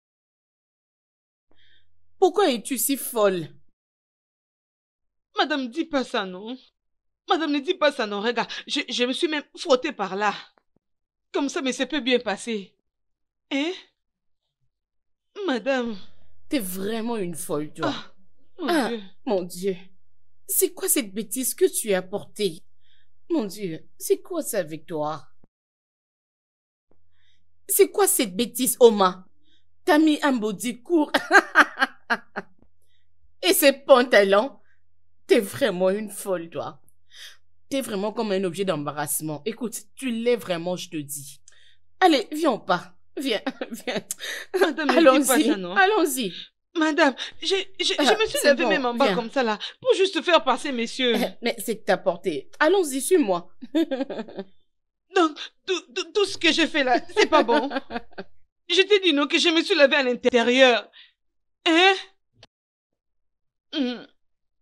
Pourquoi es-tu si folle? eh, madame, dis pas ça, non? Madame, ne dis pas ça, non. Regarde, je, je me suis même frottée par là. Comme ça, mais ça peut bien passer. Hein? Madame. T'es vraiment une folle, toi. Ah, mon Ah, Dieu. mon Dieu. C'est quoi cette bêtise que tu as apportée? Mon Dieu, c'est quoi ça avec toi? C'est quoi cette bêtise, Oma? T'as mis un body court. Et ces pantalons? T'es vraiment une folle, toi. T'es vraiment comme un objet d'embarrassement. Écoute, tu l'es vraiment, je te dis. Allez, viens au pas. Viens, viens. Madame, ne dis pas ça, Allons-y, non? allons-y. Madame, je, je, Ah, je me suis c'est levée bon, même en bas viens. comme ça là, pour juste faire passer, messieurs. Mais c'est que t'as porté. Allons-y, suis-moi. Donc, tout, tout, tout ce que j'ai fait là, c'est pas bon. Je t'ai dit non que je me suis levée à l'intérieur. Hein? Hmm.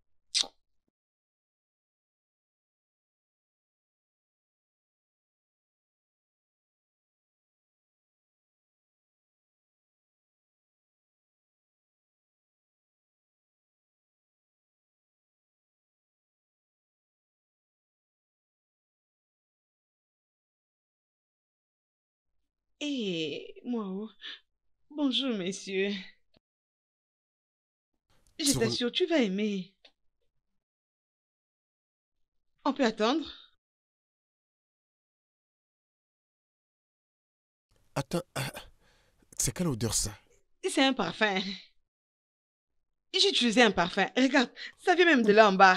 Eh, moi, oh. Bonjour, messieurs. Je Tourne- t'assure, tu vas aimer. On peut attendre? Attends, ah, c'est quelle odeur ça? C'est un parfum. J'ai utilisé un parfum. Regarde, ça vient même de là en bas.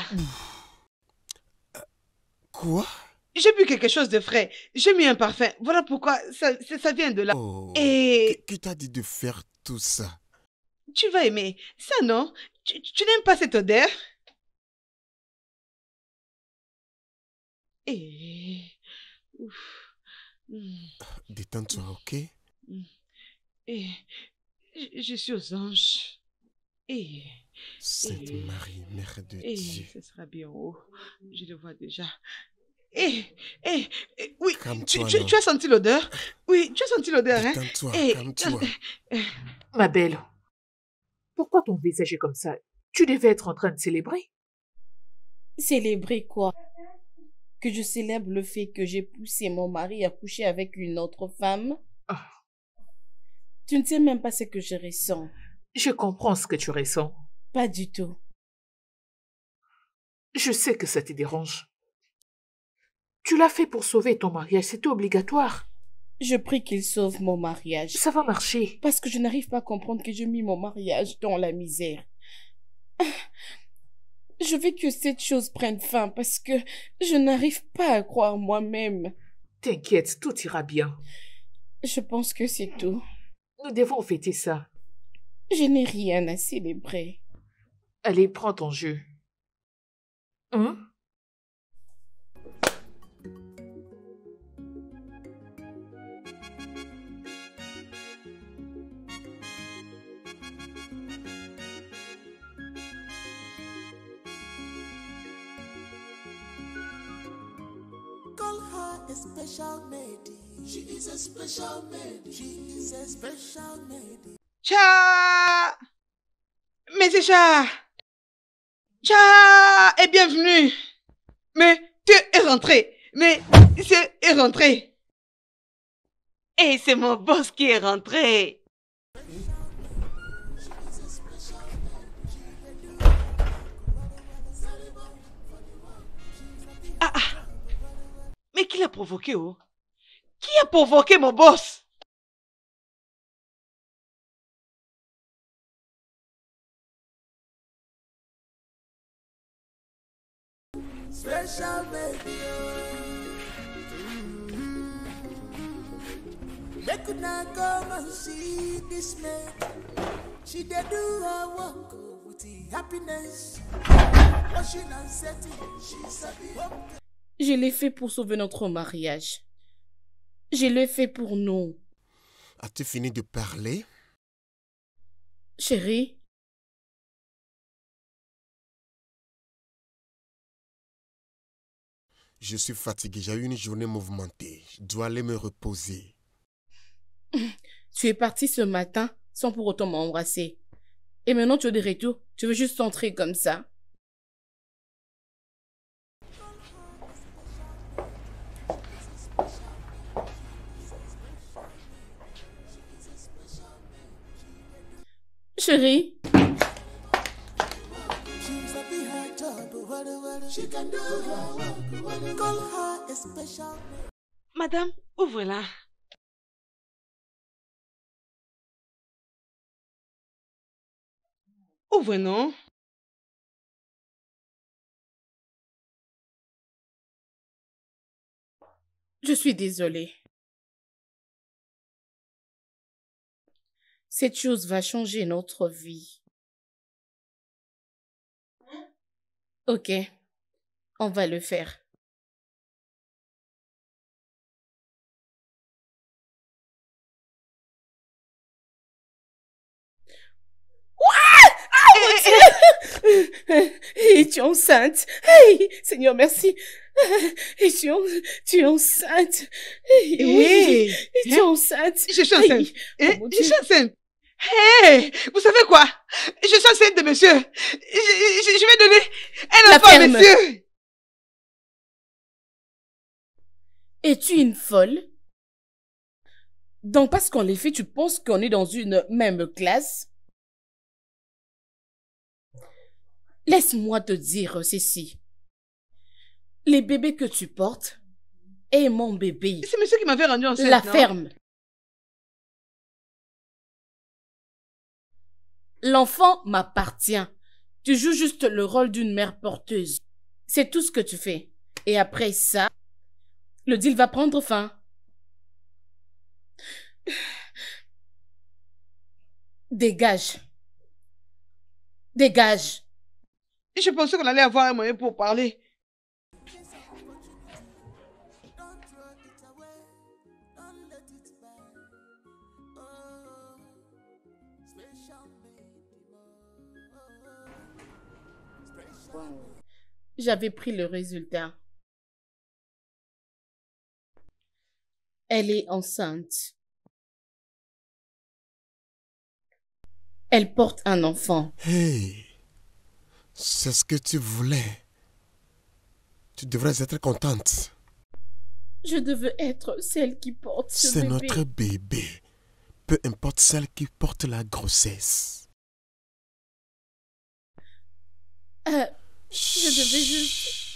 Quoi? J'ai bu quelque chose de frais. J'ai mis un parfum. Voilà pourquoi ça, ça, ça vient de là. Oh. Et Qui qui t'a dit de faire tout ça? tu vas aimer. Ça, non? Tu, tu n'aimes pas cette odeur? Et... Ouf. Hmm. Détends-toi, ok? Et... Je, je suis aux anges. Et... Sainte Et- Marie, Mère de Et Dieu. ce sera bien haut. Je le vois déjà. Et... Et... et- oui, tu, Calme-toi, tu, non. tu as senti l'odeur? Oui, tu as senti l'odeur, hein? Détends-toi, Et... calme-toi. Ma belle, pourquoi ton visage est comme ça? Tu devais être en train de célébrer. Célébrer quoi? Que je célèbre le fait que j'ai poussé mon mari à coucher avec une autre femme? Ah. Tu ne sais même pas ce que je ressens. Je comprends ce que tu ressens. Pas du tout. Je sais que ça te dérange. Tu l'as fait pour sauver ton mariage, c'était obligatoire. Je prie qu'il sauve mon mariage. Ça va marcher. Parce que je n'arrive pas à comprendre que j'ai mis mon mariage dans la misère. Je veux que cette chose prenne fin parce que je n'arrive pas à croire moi-même. T'inquiète, tout ira bien. Je pense que c'est tout. Nous devons fêter ça. Je n'ai rien à célébrer. Allez, prends ton jeu. Hein? Call her a special lady. She is a special lady. She is a special lady. Tcha! Mais c'est Tcha! Tcha! Et bienvenue! Mais tu es rentré! Mais tu es rentré! Et c'est mon boss qui est rentré! Ah ah! Mais qui l'a provoqué, oh? Qui a provoqué mon boss? Special baby. They could not come and see this man. She did do her work with the happiness. Washing and setting, she's happy. Je l'ai fait pour sauver notre mariage. Je l'ai fait pour nous. As-tu fini de parler? Chérie, Je suis fatigué, j'ai eu une journée mouvementée. Je dois aller me reposer. tu es parti ce matin sans pour autant m'embrasser. Et maintenant tu es de retour, tu veux juste entrer comme ça. Chérie, She's happy her job, what a what a she can do her work. Call her a special. Madame, ouvre-la. Ouvre, non? je suis désolée. Cette chose va changer notre vie. Ok, on va le faire. Et tu es enceinte. Hey, Seigneur, merci. Et tu, es- tu es enceinte. Hey, Oui. et tu es enceinte. Je suis enceinte. Hey, Hein? oh mon Je Dieu. suis enceinte. Hey, vous savez quoi? Je suis enceinte de monsieur. Je, je- je vais donner un La enfant à ferme. monsieur. Es-tu une folle? Donc, parce qu'on les fait, tu penses qu'on est dans une même classe? Laisse-moi te dire ceci. Les bébés que tu portes est mon bébé. C'est monsieur qui m'avait rendu enceinte, La non? ferme. L'enfant m'appartient. Tu joues juste le rôle d'une mère porteuse. C'est tout ce que tu fais. Et après ça, le deal va prendre fin. Dégage. Dégage. Je pensais qu'on allait avoir un moyen pour parler. Don't throw it away. Don't let it burn. Oh, special lady. Special. J'avais pris le résultat. Elle est enceinte. Elle porte un enfant. Hey, c'est ce que tu voulais. Tu devrais être contente. Je devais être celle qui porte ce C'est bébé. notre bébé. Peu importe celle qui porte la grossesse. Euh, je devais juste...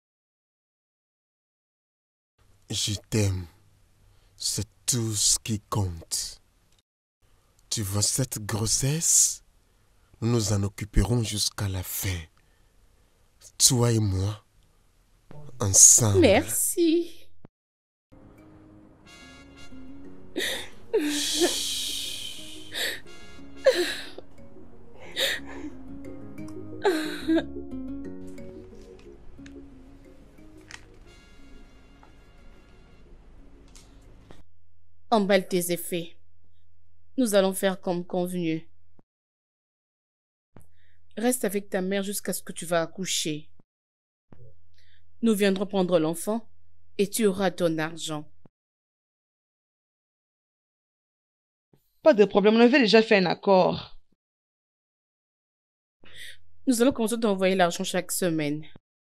Je t'aime. C'est tout ce qui compte. Tu vois cette grossesse? Nous nous en occuperons jusqu'à la fin. Toi et moi, ensemble. Merci. Emballe tes effets. Nous allons faire comme convenu. Reste avec ta mère jusqu'à ce que tu vas accoucher. Nous viendrons prendre l'enfant et tu auras ton argent. Pas de problème, on avait déjà fait un accord. Nous allons commencer à t'envoyer l'argent chaque semaine.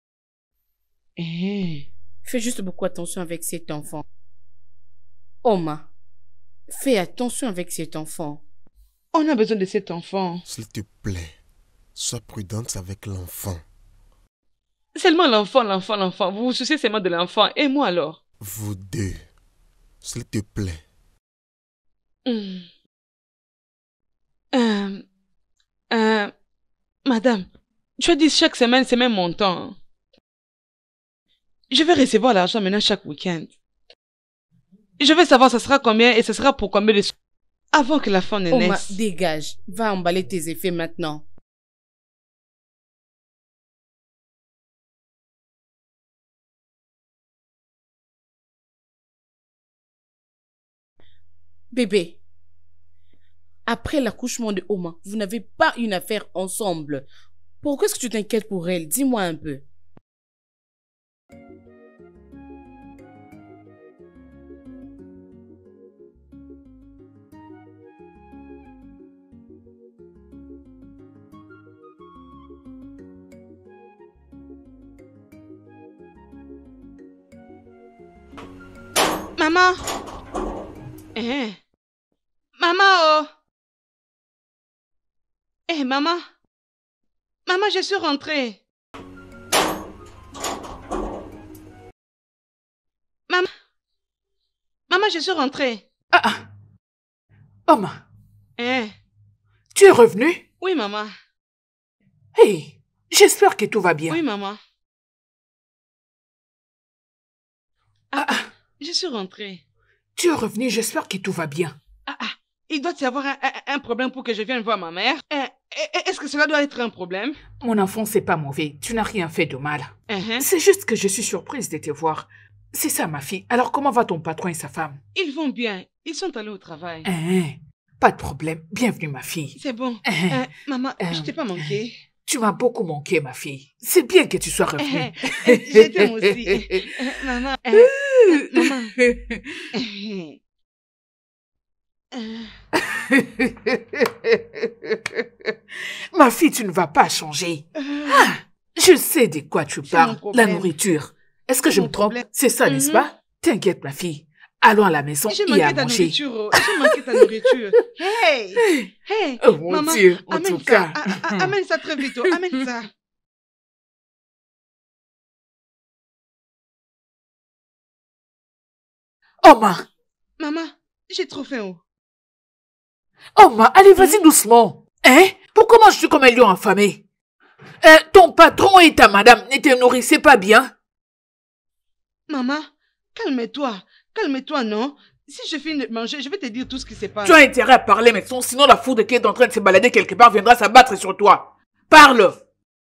Eh. Fais juste beaucoup attention avec cet enfant. Oma, fais attention avec cet enfant. On a besoin de cet enfant. S'il te plaît, sois prudente avec l'enfant. Seulement l'enfant, l'enfant, l'enfant. Vous vous souciez seulement de l'enfant. Et moi alors? Vous deux, s'il te plaît. Hmm. Euh, euh, madame, tu as dit chaque semaine, c'est même montant. Je vais recevoir l'argent maintenant chaque week-end. Je vais savoir ça sera combien et ce sera pour combien de sous avant que la fin ne Oma, naisse. dégage. Va emballer tes effets maintenant. Bébé, après l'accouchement de Oma, vous n'avez pas une affaire ensemble. Pourquoi est-ce que tu t'inquiètes pour elle? Dis-moi un peu. Maman! Eh. Maman, oh! Eh, maman! Maman, je suis rentrée. Maman! Maman, je suis rentrée. Ah ah. Oma, Eh. tu es revenu? Oui, maman. Hey, j'espère que tout va bien. Oui, maman. Ah ah. Je suis rentrée. Tu es revenu, j'espère que tout va bien. Ah, ah. Il doit y avoir un, un, un problème pour que je vienne voir ma mère. Eh, eh, Est-ce que cela doit être un problème? Mon enfant, c'est pas mauvais. Tu n'as rien fait de mal. Uh-huh. C'est juste que je suis surprise de te voir. C'est ça, ma fille. Alors, comment va ton patron et sa femme? Ils vont bien. Ils sont allés au travail. Hein, pas de problème. Bienvenue, ma fille. C'est bon. Hein, Euh, maman, euh, je t'ai pas manqué. Tu m'as beaucoup manqué, ma fille. C'est bien que tu sois revenue. Eh, eh, je t'aime aussi. Euh, maman, euh, euh, maman. Euh, Ma fille, tu ne vas pas changer. euh, Ah, je sais de quoi tu C'est mon parles. problème. La nourriture. Est-ce que C'est je mon me trompe? problème. C'est ça, n'est-ce Mhm. pas? T'inquiète, ma fille. Allons à la maison J'ai et manqué à ta manger. nourriture. oh. J'ai manqué ta nourriture. Hey! Hey! Oh mon Maman, Dieu, en amène tout ça. cas. A- a- amène ça très vite. oh. Amène ça. Oma, Maman, j'ai trop faim. oh. Oma, allez, vas-y doucement. Hein? Pourquoi manges-tu comme un lion affamé? Euh, ton patron et ta madame ne te nourrissaient pas bien? Maman, calme-toi. Calme-toi, non? Si je finis de manger, je vais te dire tout ce qui se passe. Tu as intérêt à parler maintenant, sinon la foudre qui est en train de se balader quelque part viendra s'abattre sur toi. Parle!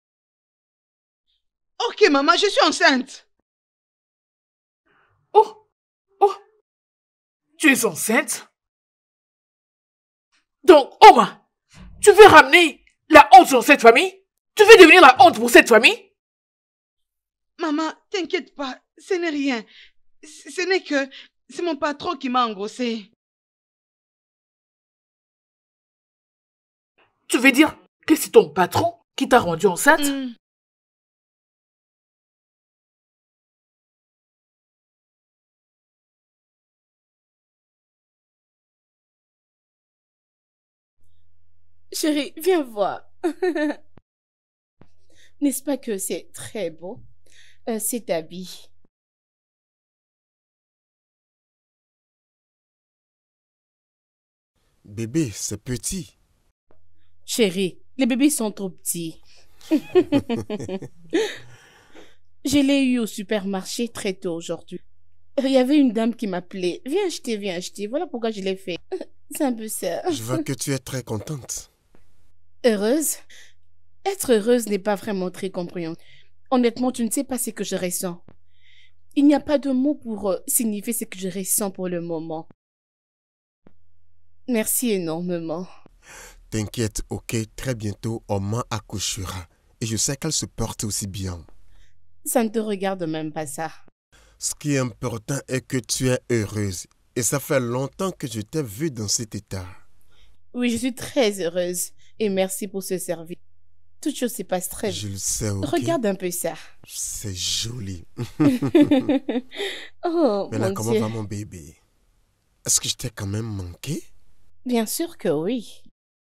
Ok, maman, je suis enceinte. Oh! Oh! Tu es enceinte? Donc, Oma, tu veux ramener la honte sur cette famille? Tu veux devenir la honte pour cette famille? Maman, t'inquiète pas, ce n'est rien. C- Ce n'est que... C'est mon patron qui m'a engrossée. Tu veux dire que c'est ton patron qui t'a rendu enceinte? Hmm. Chérie, viens voir. N'est-ce pas que c'est très beau, euh, cet habit? Bébé, c'est petit. Chérie, les bébés sont trop petits. Je l'ai eu au supermarché très tôt aujourd'hui. Il y avait une dame qui m'appelait. Viens acheter, viens acheter. Voilà pourquoi je l'ai fait. C'est un peu ça. Je vois que tu es très contente. Heureuse? Être heureuse n'est pas vraiment très compréhensible. Honnêtement, tu ne sais pas ce que je ressens. Il n'y a pas de mots pour euh, signifier ce que je ressens pour le moment. Merci énormément. T'inquiète, ok, très bientôt, Oma accouchera. Et je sais qu'elle se porte aussi bien. Ça ne te regarde même pas ça. Ce qui est important est que tu es heureuse. Et ça fait longtemps que je t'ai vue dans cet état. Oui, je suis très heureuse. Et merci pour ce service. Toute chose se passe très Je bien. le sais, ok. Regarde un peu ça. C'est joli. Oh, Maintenant, mon comment Dieu. va mon bébé? Est-ce que je t'ai quand même manqué? Bien sûr que oui.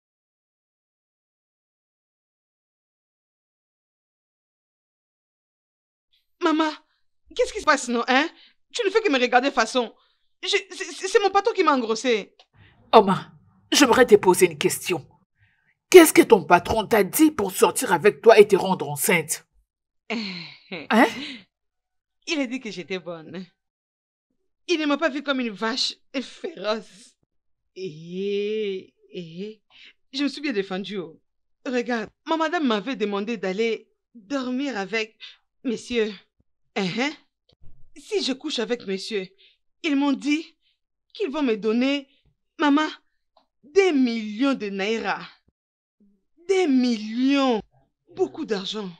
Maman, qu'est-ce qui se passe, non, hein? Tu ne fais que me regarder façon. Je- C'est c'est mon patron qui m'a engrossé. Oma, j'aimerais te poser une question. Qu'est-ce que ton patron t'a dit pour sortir avec toi et te rendre enceinte? Hein? Il a dit que j'étais bonne. Il ne m'a pas vue comme une vache féroce. Et, et je me suis bien défendue. Oh. Regarde, ma madame m'avait demandé d'aller dormir avec messieurs. Hein? Si je couche avec messieurs, ils m'ont dit qu'ils vont me donner, maman, des millions de naira. Des millions. Beaucoup d'argent.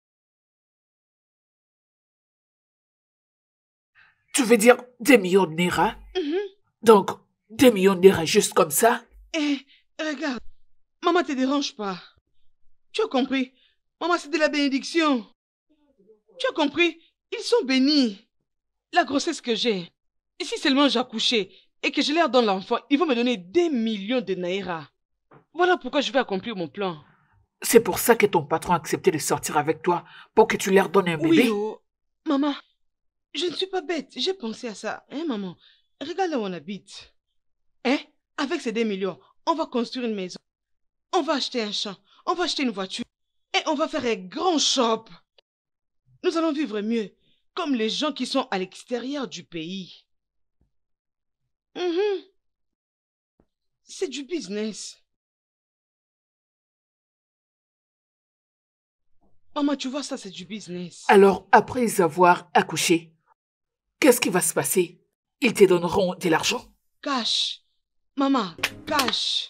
Tu veux dire des millions de naira? Mhm. Donc, des millions de naira juste comme ça? Eh, regarde, maman te dérange pas. Tu as compris? Maman, c'est de la bénédiction. Tu as compris? Ils sont bénis. La grossesse que j'ai, et si seulement j'ai accouché et que je leur donne l'enfant, ils vont me donner des millions de naira. Voilà pourquoi je vais accomplir mon plan. C'est pour ça que ton patron a accepté de sortir avec toi, pour que tu leur donnes un Oui, bébé? oh. Maman, je ne suis pas bête. J'ai pensé à ça. Hein, maman? Regarde là où on habite. Hein? Avec ces deux millions, on va construire une maison. On va acheter un champ. On va acheter une voiture. Et on va faire un grand shop. Nous allons vivre mieux, comme les gens qui sont à l'extérieur du pays. Mhm. C'est du business. Maman, tu vois ça, c'est du business. Alors, après avoir accouché, qu'est-ce qui va se passer? Ils te donneront de l'argent? Cash. Maman, cash.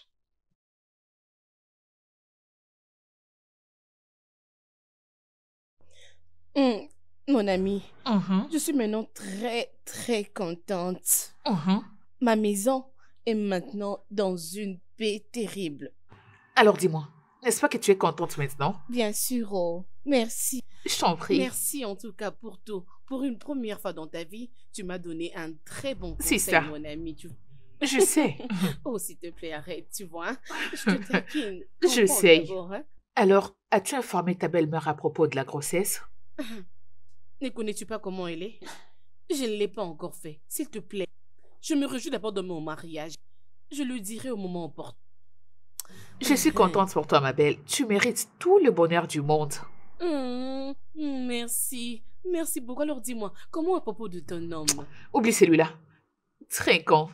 Hum, mon ami, Mhm, je suis maintenant très, très contente. mhm. Ma maison est maintenant dans une paix terrible. Alors dis-moi, n'est-ce pas que tu es contente maintenant? Bien sûr, oh, merci. Je t'en prie. Merci en tout cas pour tout. Pour une première fois dans ta vie, tu m'as donné un très bon C'est conseil, ça. mon ami. Tu... Je sais. Oh, s'il te plaît, arrête, tu vois. hein. Je te taquine. Je Comprends sais. d'abord, hein. Alors, as-tu informé ta belle-mère à propos de la grossesse? Ne connais-tu pas comment elle est? Je ne l'ai pas encore fait. S'il te plaît. Je me réjouis d'abord de mon mariage. Je le dirai au moment opportun. Je suis contente pour toi, ma belle. Tu mérites tout le bonheur du monde. Hum, merci. Merci beaucoup. Alors dis-moi, comment à propos de ton homme? Oublie celui-là. Très con.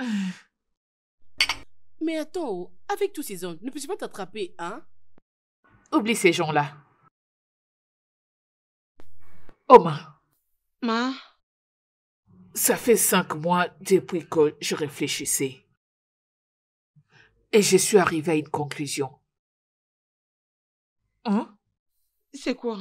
Mais attends, oh, avec tous ces hommes, ne peux-tu pas t'attraper, hein? Oublie ces gens-là. Oma, Ma, ça fait cinq mois depuis que je réfléchissais. Et je suis arrivée à une conclusion. Hein? c'est quoi?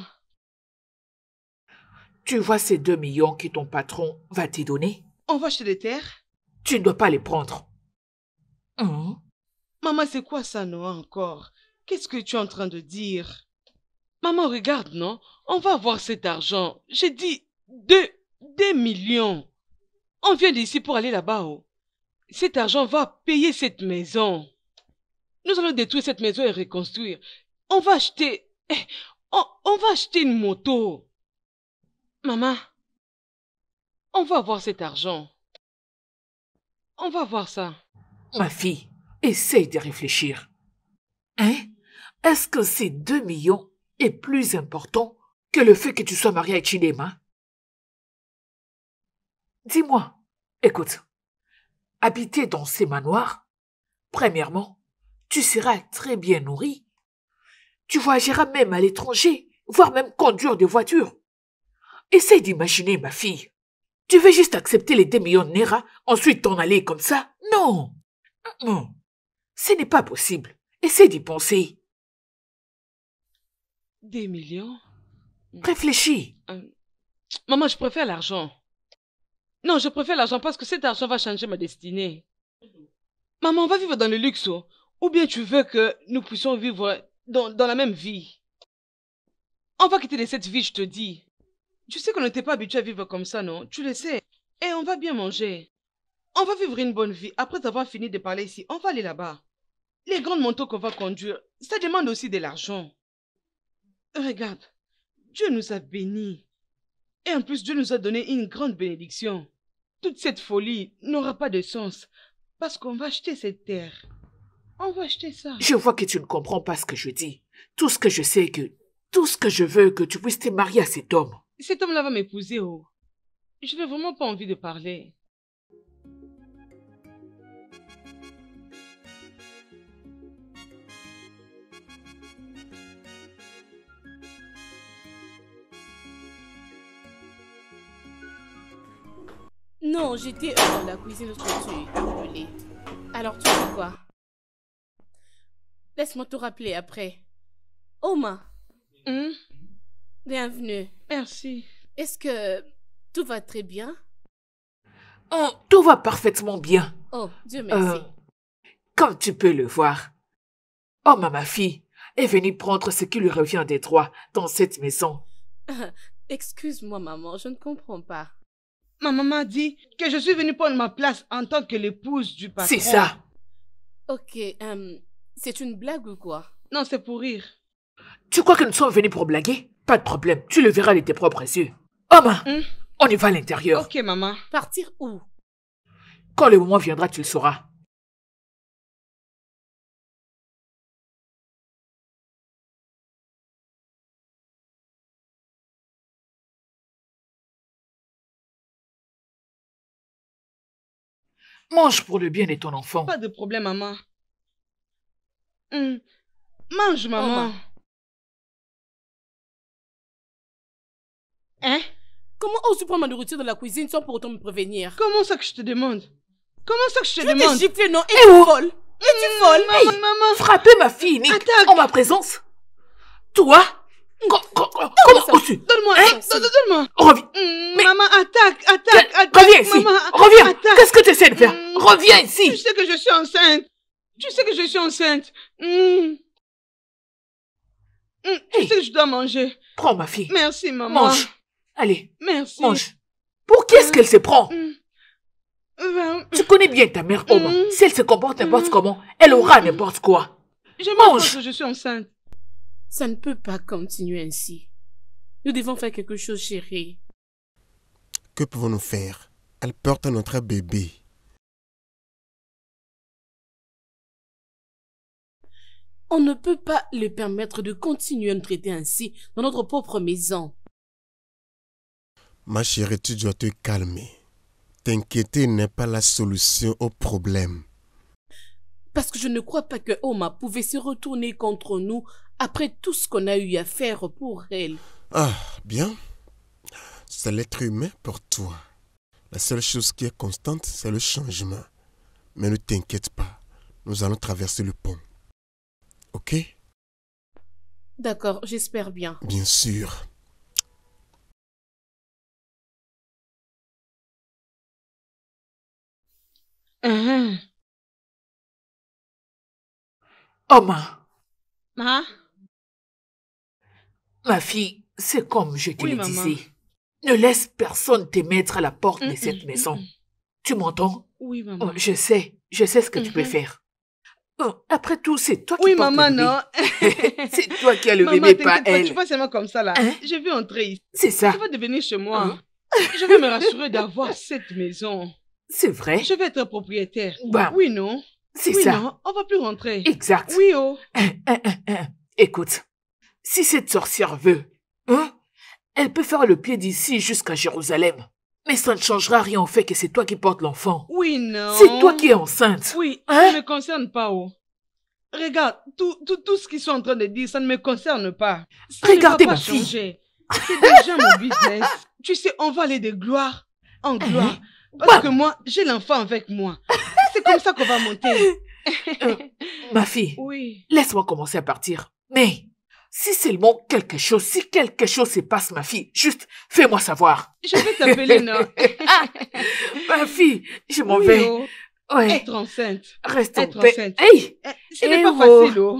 Tu vois ces deux millions que ton patron va te donner? On va acheter des terres? Tu ne dois pas les prendre. Hein? Maman, c'est quoi ça, non, encore? Qu'est-ce que tu es en train de dire? Maman, regarde, non? On va avoir cet argent. J'ai dit deux, deux millions. On vient d'ici pour aller là-bas. Oh. Cet argent va payer cette maison. Nous allons détruire cette maison et reconstruire. On va acheter... eh, On, on va acheter une moto. Maman, on va avoir cet argent. On va voir ça. Ma fille, essaye de réfléchir. Hein? Est-ce que ces deux millions est plus important que le fait que tu sois marié à Chidema? Dis-moi, écoute, habiter dans ces manoirs, premièrement, tu seras très bien nourri. Tu voyageras même à l'étranger, voire même conduire des voitures. Essaye d'imaginer, ma fille. Tu veux juste accepter les deux millions de Naira, ensuite t'en aller comme ça? Non. Non. Ce n'est pas possible. Essaye d'y penser. Des millions? Réfléchis. Euh, maman, je préfère l'argent. Non, je préfère l'argent parce que cet argent va changer ma destinée. Maman, on va vivre dans le luxe, oh. Ou bien tu veux que nous puissions vivre dans, dans la même vie? On va quitter de cette vie, je te dis. Tu sais qu'on n'était pas habitué à vivre comme ça, non? Tu le sais. Et on va bien manger. On va vivre une bonne vie. Après avoir fini de parler ici, on va aller là-bas. Les grandes motos qu'on va conduire, ça demande aussi de l'argent. Regarde, Dieu nous a bénis. Et en plus, Dieu nous a donné une grande bénédiction. Toute cette folie n'aura pas de sens. Parce qu'on va acheter cette terre. On va acheter ça. Je vois que tu ne comprends pas ce que je dis. Tout ce que je sais est que... Tout ce que je veux, que tu puisses te marier à cet homme. Cet homme-là va m'épouser, oh. Je n'ai vraiment pas envie de parler. Non, j'étais dans la cuisine lorsque tu as appelé. Alors tu fais quoi? Laisse-moi te rappeler après. Oma. Hum? Bienvenue. Merci. Est-ce que tout va très bien? Oh, tout va parfaitement bien. Oh, Dieu merci. Euh, comme tu peux le voir. Oma, ma fille, est venue prendre ce qui lui revient des droits dans cette maison. Excuse-moi, maman, je ne comprends pas. Ma maman dit que je suis venue prendre ma place en tant que l'épouse du patron. C'est ça. Ok, euh, c'est une blague ou quoi? Non, c'est pour rire. Tu crois que nous sommes venus pour blaguer? Pas de problème, tu le verras de tes propres yeux. Oma, Hum? on y va à l'intérieur. Ok, maman. Partir où? Quand le moment viendra, tu le sauras. Mange pour le bien de ton enfant. Pas de problème, maman. Hum. Mange, maman. Oma. Hein? Comment oses-tu prendre ma nourriture de la cuisine sans pour autant me prévenir? Comment ça que je te demande? Comment ça que je te Tu t'es demande? giflé, non? Et Eh tu oh! voles? Et tu voles? Maman, maman. Frapper ma fille, Nick, Attaque. en ma présence. Toi? Co- co- co- Comment ça. oses-tu? Donne-moi. Hein? Don- don- Donne-moi. Reviens. Hum, Mais- Maman, attaque, attaque, Que- attaque. Reviens ici. Maman, Reviens. attaque. Qu'est-ce que tu essaies de faire? Hum. Reviens Tu ici. sais que je suis enceinte. Tu sais que je suis enceinte. Hum. Hum, Tu Hey. sais que je dois manger. Prends ma fille. Merci, maman. Mange. Allez, Merci. mange. Pour qui est-ce qu'elle se prend? Hum. Euh, Tu connais bien ta mère, Oma. Mm. Si elle se comporte n'importe comment, elle aura n'importe quoi. Je Mange. mange que je suis enceinte. Ça ne peut pas continuer ainsi. Nous devons faire quelque chose, chérie. Que pouvons-nous faire? Elle porte notre bébé. On ne peut pas le permettre de continuer à nous traiter ainsi dans notre propre maison. Ma chérie, tu dois te calmer. T'inquiéter n'est pas la solution au problème. Parce que je ne crois pas que Oma pouvait se retourner contre nous après tout ce qu'on a eu à faire pour elle. Ah, bien. C'est l'être humain pour toi. La seule chose qui est constante, c'est le changement. Mais ne t'inquiète pas, nous allons traverser le pont. Ok? D'accord, j'espère bien. Bien sûr. Hein? Oma, Ma? ma fille, c'est comme je te Oui, le maman. disais. Ne laisse personne te mettre à la porte de Mm, cette mm, maison. mm, mm. Tu m'entends? Oui, Oh, maman. je sais, je sais ce que tu peux Mhm. faire. Oh, après tout, c'est toi qui Oui, portes maman, le bébé. non. C'est toi qui as le Maman, bébé, t'inquiète pas pas, elle. tu vois seulement comme ça, là. Hein? Je vais entrer ici. C'est ça, Tu vas devenir chez moi. Hein? Je vais me rassurer d'avoir cette maison. c'est vrai. Je vais être propriétaire. Bah, Oui, non? c'est Oui, ça. non? On va plus rentrer. Exact. Oui, oh. Hein, hein, hein, hein. Écoute, si cette sorcière veut, hein, Elle peut faire le pied d'ici jusqu'à Jérusalem. Mais ça ne changera rien au fait que c'est toi qui portes l'enfant. Oui, non. C'est toi qui es enceinte. Oui, Hein? ça ne me concerne pas, oh. Regarde, tout, tout, tout ce qu'ils sont en train de dire, ça ne me concerne pas. Ça Regardez ne va ma pas fille. changer. C'est déjà mon business. Tu sais, on va aller de gloire en gloire. Parce que moi, j'ai l'enfant avec moi. C'est comme ça qu'on va monter. Euh, ma fille, Oui. laisse-moi commencer à partir. Mais, si seulement quelque chose, si quelque chose se passe, ma fille, juste fais-moi savoir. Je vais t'appeler, non? Ma fille, je m'en Oui, vais. oh. Ouais, Être enceinte. reste en être paix. enceinte. Hey! Eh, Ce n'est Eh pas oh. facile, oh.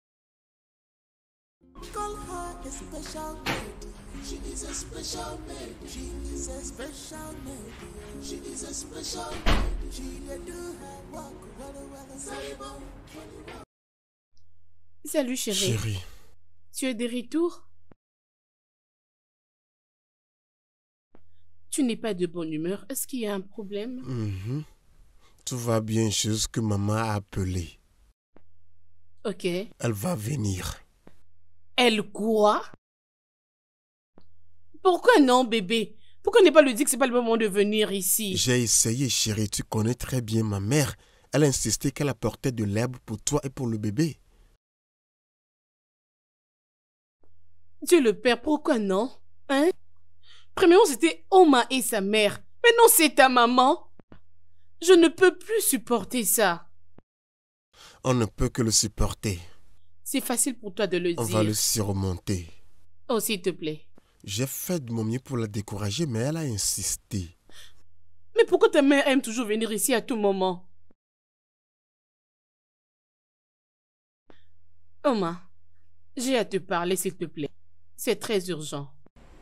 Call her a special lady. She is a special lady. She is a special lady. She is a special lady. She dey do her work well, well, very well. Salut chérie. Chérie, Tu es de retour? Tu n'es pas de bonne humeur. Est-ce qu'il y a un problème? mhm, tout va bien jusque maman a appelé. Ok. Elle va venir. Elle quoi? Pourquoi non, bébé? Pourquoi ne pas lui dire que c'est pas le moment de venir ici? J'ai essayé, chérie, tu connais très bien ma mère. Elle a insisté qu'elle apportait de l'herbe pour toi et pour le bébé. Dieu le Père, pourquoi non? Hein? Premièrement, c'était Oma et sa mère. Maintenant, c'est ta maman. Je ne peux plus supporter ça. On ne peut que le supporter. C'est facile pour toi de le On dire. va le surmonter. Oh, s'il te plaît. J'ai fait de mon mieux pour la décourager, mais elle a insisté. Mais pourquoi ta mère aime toujours venir ici à tout moment? Oma, j'ai à te parler, s'il te plaît. C'est très urgent.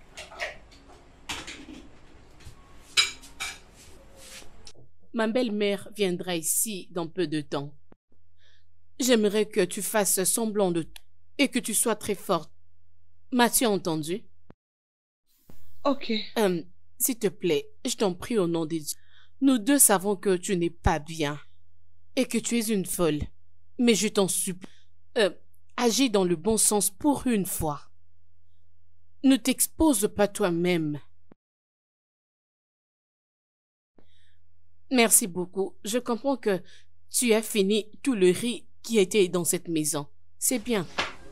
Ma belle-mère viendra ici dans peu de temps. J'aimerais que tu fasses semblant de tout et que tu sois très forte. M'as-tu entendu? Ok. Euh, s'il te plaît, je t'en prie au nom de Dieu. Nous deux savons que tu n'es pas bien et que tu es une folle. Mais je t'en supplie, euh, agis dans le bon sens pour une fois. Ne t'expose pas toi-même. Merci beaucoup. Je comprends que tu as fini tout le riz qui était dans cette maison. C'est bien.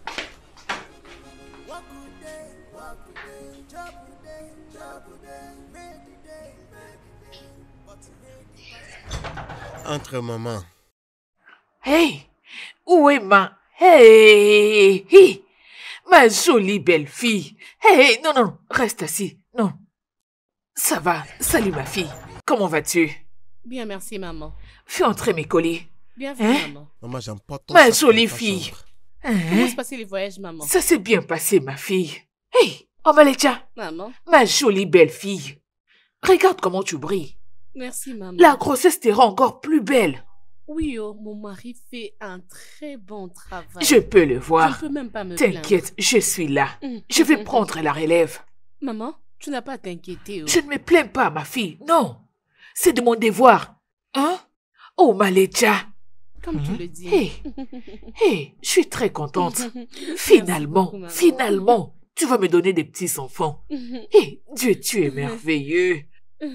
Walk good day, walk good day, job good day, job good day, make the day, make the day. But make the Entre maman. Hey! Où est ma... Hey! Hey! Ma jolie belle fille. Hey! Non, non, reste assis. Non. Ça va. Salut ma fille. Comment vas-tu? Bien, merci, maman. Fais entrer mes colis. Bien fait, Hein? maman. Maman, j'emporte ton Ma sac jolie dans ta fille. chambre. Comment Hein? se passaient les voyages, maman? Ça s'est bien passé, ma fille. Hey! Omaleja, Maman, ma jolie belle fille. Regarde comment tu brilles. merci, maman. La grossesse te rend encore plus belle. Oui, oh, mon mari fait un très bon travail. Je peux le Je ne voir. peux même pas me plaindre. T'inquiète, je suis là. Mm. Je vais prendre la relève. Maman, tu n'as pas à t'inquiéter. Oh. Je ne me plains pas, ma fille. Non. C'est de mon devoir. Hein? Oh, Maleja. Comme tu le dis. Hé, hé, je suis très contente. Merci Finalement, beaucoup, maman. finalement, tu vas me donner des petits enfants. Hé, Dieu, tu es merveilleux.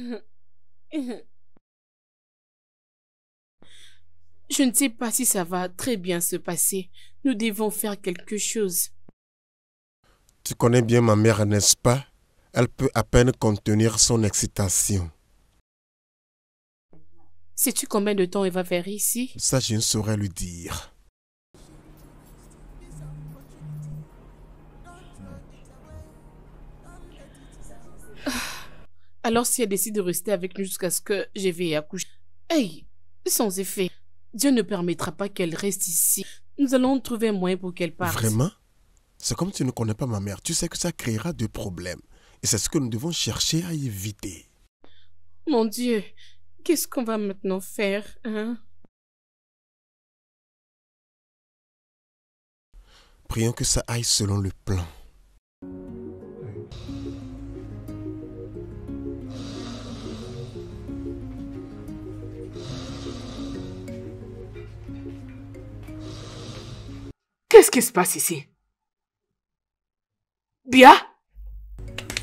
Je ne sais pas si ça va très bien se passer. Nous devons faire quelque chose. Tu connais bien ma mère, n'est-ce pas? Elle peut à peine contenir son excitation. Sais-tu combien de temps il va faire ici? Ça, je ne saurais lui dire. Alors si elle décide de rester avec nous jusqu'à ce que je vais accoucher. Hey, sans effet. Dieu ne permettra pas qu'elle reste ici. Nous allons trouver un moyen pour qu'elle parte. Vraiment? C'est comme tu ne connais pas ma mère. Tu sais que ça créera des problèmes. Et c'est ce que nous devons chercher à éviter. Mon Dieu, qu'est-ce qu'on va maintenant faire, hein? Prions que ça aille selon le plan. Qu'est-ce qui se passe ici? Bia?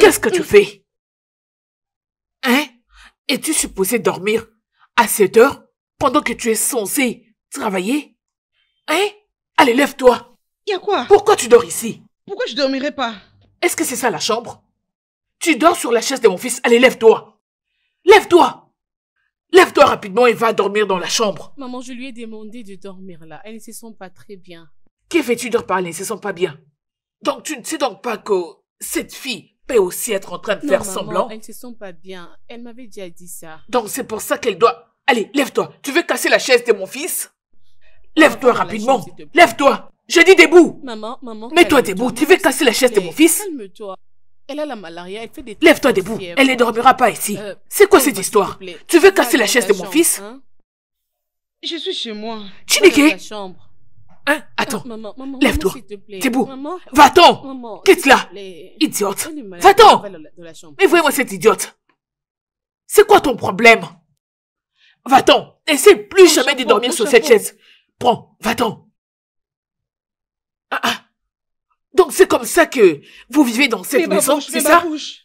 Qu'est-ce que tu fais? Hein? Es-tu supposé dormir à cette heure pendant que tu es censé travailler? Hein? Allez, lève-toi. Y a quoi? Pourquoi tu dors ici? Pourquoi je dormirais pas? Est-ce que c'est ça la chambre? Tu dors sur la chaise de mon fils. Allez, lève-toi. Lève-toi. Lève-toi rapidement et va dormir dans la chambre. Maman, je lui ai demandé de dormir là. Elle ne se sent pas très bien. Que fais-tu de parler? Ne se sent pas bien. Donc tu ne sais donc pas que cette fille peut aussi être en train de Non, faire maman, semblant? elle ne se sent pas bien. Elle m'avait déjà dit ça. Donc c'est pour ça qu'elle doit... Allez, lève-toi. Tu veux casser la chaise de mon fils? Lève-toi Maman, la rapidement. chaise, s'il te plaît. Lève-toi. Je dis debout. Maman, maman. Mets-toi calme-toi. debout. Tu Maman, veux casser s'il la te chaise de plaît. mon fils? Calme-toi. Elle a la malaria, elle fait des... Lève-toi trucs de debout. fièvre. Elle ne dormira pas ici. Euh, C'est quoi calme-toi, cette s'il te histoire? plaît. Tu veux Va casser la dans chaise ta de mon chambre, fils? hein? Je suis chez moi. Tu Va n'es dans ta qui? chambre. Hein? Attends. Ah, maman, maman, Lève-toi. maman, s'il te plaît. Debout. Maman, Va-t'en. maman, Quitte s'il là. te plaît. Idiote. Elle est malade, Va-t'en. va dans la- dans la chambre. Mais voyez-moi cette idiote. C'est quoi ton problème? Va-t'en. N'essaie plus Mon jamais de chapeau, dormir mon sur cette chapeau. chaise. Prends. Va-t'en. Ah, ah. Donc c'est comme ça que vous vivez dans cette Mets ma maison, bouche, c'est mets ça? ma bouche.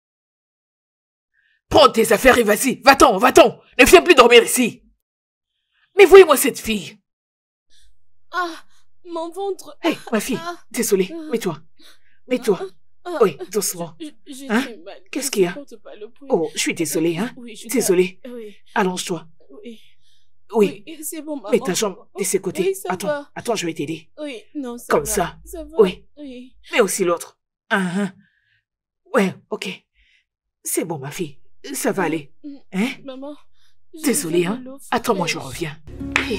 Prends tes affaires et vas-y. Va-t'en, va-t'en. Ne viens plus dormir ici. Mais voyez-moi cette fille. Ah, mon ventre. Hé, ma fille. Ah. Désolée. Ah. Mets-toi. Mets-toi. Ah, Oui, doucement. je- J'ai Hein? très mal. Qu'est-ce Je qu'il y a? supporte pas le bruit. Oh, je suis désolée, hein. Oui, je Désolée. Oui, Allonge-toi. oui. Oui. Oui, c'est bon, maman. Mets ta jambe de ces côtés. Oui, ça Attends, va. attends, je vais t'aider. Oui, non, ça Comme va. ça. Ça va. Oui. Oui. Mais aussi l'autre. Ah, ah. Ouais, ok. C'est bon, ma fille. Ça va aller. Hein? Maman. je Désolée, veux de hein. l'eau Attends-moi, je fraîche. reviens. Hé.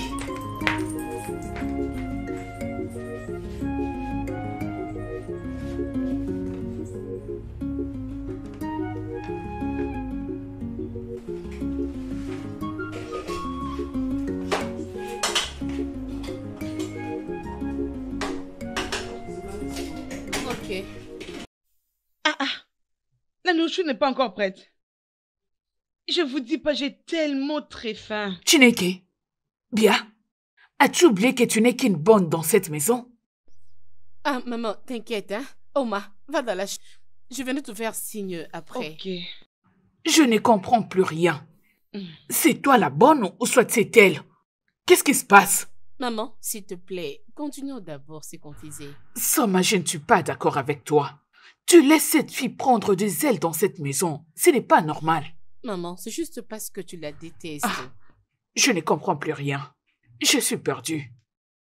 Ok. Ah ah. La nourriture n'est pas encore prête. Je vous dis pas, j'ai tellement très faim. Chineke, bien. As-tu oublié que tu n'es qu'une bonne dans cette maison? Ah, maman, t'inquiète, hein. Oma, va dans la ch... Je viens de te faire signe après. Ok. Je ne comprends plus rien. Mm. C'est toi la bonne ou soit c'est elle? Qu'est-ce qui se passe? Maman, s'il te plaît, continuons d'abord ce qu'on disait. Soma, je ne suis pas d'accord avec toi. Tu laisses cette fille prendre des ailes dans cette maison. Ce n'est pas normal. Maman, c'est juste parce que tu la détestes. Ah. Je ne comprends plus rien. Je suis perdue.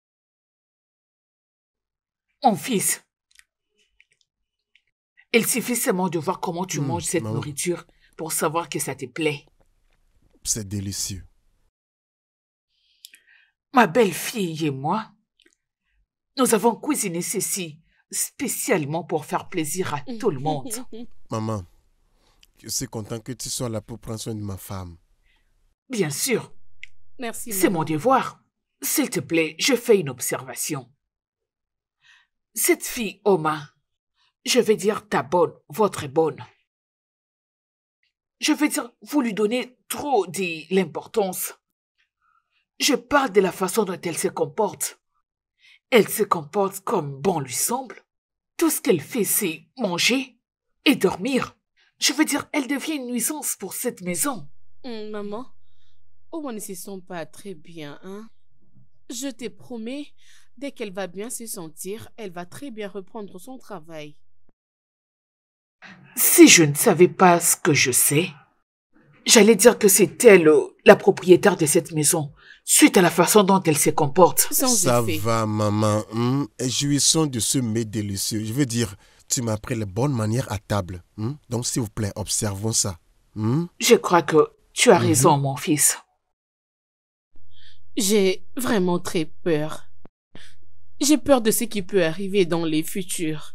Mon fils, il suffit seulement de voir comment tu Hmm, manges cette maman. nourriture pour savoir que ça te plaît. C'est délicieux. Ma belle-fille et moi, nous avons cuisiné ceci spécialement pour faire plaisir à tout le monde. Maman, je suis content que tu sois là pour prendre soin de ma femme. Bien sûr, Merci, c'est maman. mon devoir. S'il te plaît, je fais une observation. Cette fille, Oma, je vais dire ta bonne, votre est bonne. Je vais dire, vous lui donnez trop de l'importance. Je parle de la façon dont elle se comporte. Elle se comporte comme bon lui semble. Tout ce qu'elle fait, c'est manger et dormir. Je veux dire, elle devient une nuisance pour cette maison. Hum, maman, Oma ne se sent pas très bien, hein. Je te promets, dès qu'elle va bien se sentir, elle va très bien reprendre son travail. Si je ne savais pas ce que je sais, j'allais dire que c'est elle euh, la propriétaire de cette maison, suite à la façon dont elle se comporte. Sans Ça effet. va, maman. Hmm? Et jouissons de ce mets délicieux. Je veux dire, tu m'as appris les bonnes manières à table. Hmm? Donc, s'il vous plaît, observons ça. Hmm? Je crois que tu as raison, mon fils. J'ai vraiment très peur. J'ai peur de ce qui peut arriver dans les futurs.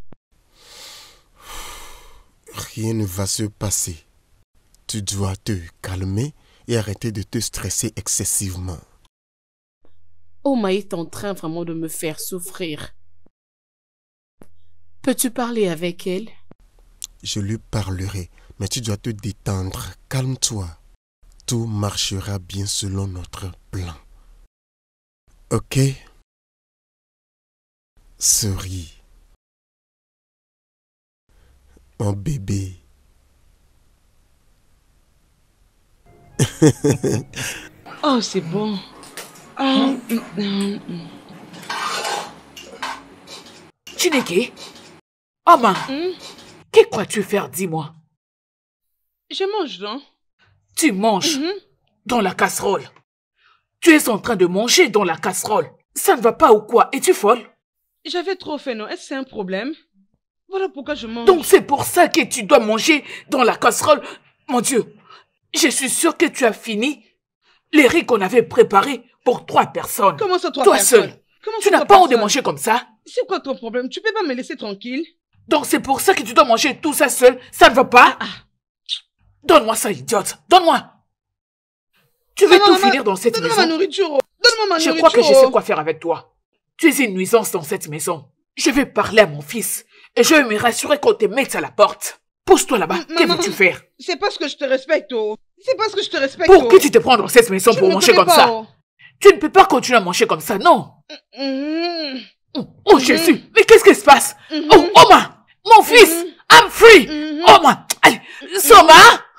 Rien ne va se passer. Tu dois te calmer et arrêter de te stresser excessivement. Oma est en train vraiment de me faire souffrir. Peux-tu parler avec elle? Je lui parlerai, mais tu dois te détendre. Calme-toi. Tout marchera bien selon notre plan. Ok? Souris. Mon bébé. Oh, c'est bon. Oh, mm, mm, mm. Chineke, Oma, Hmm? que crois-tu faire, dis-moi? Je mange, non? Tu manges Mhm. dans la casserole. Tu es en train de manger dans la casserole. Ça ne va pas ou quoi? Es-tu folle? J'avais trop faim, non? Est-ce que c'est un problème? Voilà pourquoi je mange. Donc c'est pour ça que tu dois manger dans la casserole. Mon Dieu, je suis sûre que tu as fini les riz qu'on avait préparés pour trois personnes. Comment ça, trois Toi personnes? seul. Comment Tu ça, n'as trois pas honte de personnes? manger comme ça? C'est quoi ton problème? Tu peux pas me laisser tranquille? Donc c'est pour ça que tu dois manger tout ça seul. Ça ne va pas? Ah. Donne-moi ça, idiote. Donne-moi. Tu veux Maman, tout maman, finir dans cette Donne-moi ma maison? nourriture. oh. Donne-moi ma Je nourriture. crois que je sais oh. quoi faire avec toi. Tu es une nuisance dans cette maison. Je vais parler à mon fils et je vais me rassurer qu'on te mette à la porte. Pousse-toi là-bas. M- Que maman. veux-tu faire? C'est parce que je te respecte, oh. C'est parce que je te respecte, Pour oh. qui tu te prends dans cette maison Tu pour me manger connais comme pas, ça? oh. Tu ne peux pas continuer à manger comme ça, non. Mhm. Oh Jésus, mais qu'est-ce qui se passe? Mhm. Oh, Oma, mon fils, Mhm. I'm free. Mhm. Oma, allez, Soma.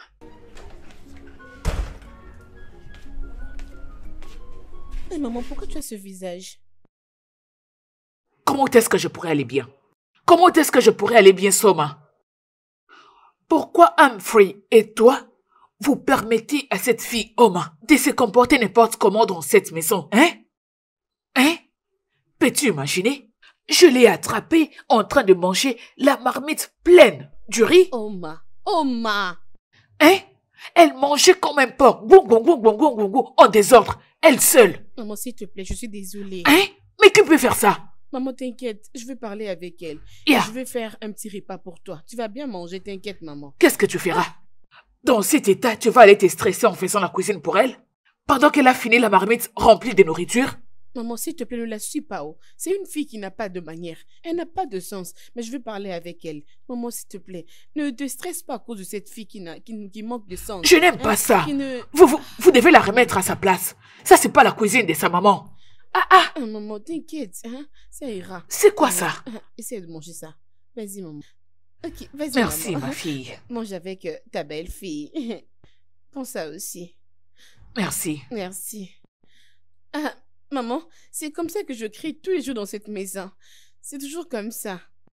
Mais maman, pourquoi tu as ce visage? Comment est-ce que je pourrais aller bien? Comment est-ce que je pourrais aller bien, Soma? Pourquoi Humphrey et toi, vous permettez à cette fille, Oma, de se comporter n'importe comment dans cette maison, hein? Hein? Peux-tu imaginer? Je l'ai attrapée en train de manger la marmite pleine du riz, Oma, Oma. hein? Elle mangeait comme un porc, gou, gou, gou, gou, gou, gou, gou, en désordre, elle seule, Maman, s'il te plaît, je suis désolée. hein? Mais qui peut faire ça? Maman, t'inquiète, je vais parler avec elle. Yeah. Je vais faire un petit repas pour toi. Tu vas bien manger, t'inquiète, maman. Qu'est-ce que tu feras? Dans cet état, tu vas aller te stresser en faisant la cuisine pour elle? Pendant qu'elle a fini la marmite remplie de nourriture? Maman, s'il te plaît, ne la suis pas. Oh. C'est une fille qui n'a pas de manière. Elle n'a pas de sens. Mais je vais parler avec elle. Maman, s'il te plaît, ne te stresse pas à cause de cette fille qui, n'a, qui, qui manque de sens. Je n'aime Hein, pas ça. qui ne... Vous, vous, vous devez la remettre à sa place. Ça, c'est pas la cuisine de sa maman. Ah ah, Ah, maman, t'inquiète. Hein? Ça ira. c'est quoi ça? Ah, essaie de manger ça. Vas-y, maman. Ok, vas-y, Merci, maman. ma fille. Mange avec euh, ta belle-fille. Prends ça aussi. Merci. Merci. Ah, maman, c'est comme ça que je crie tous les jours dans cette maison. C'est toujours comme ça.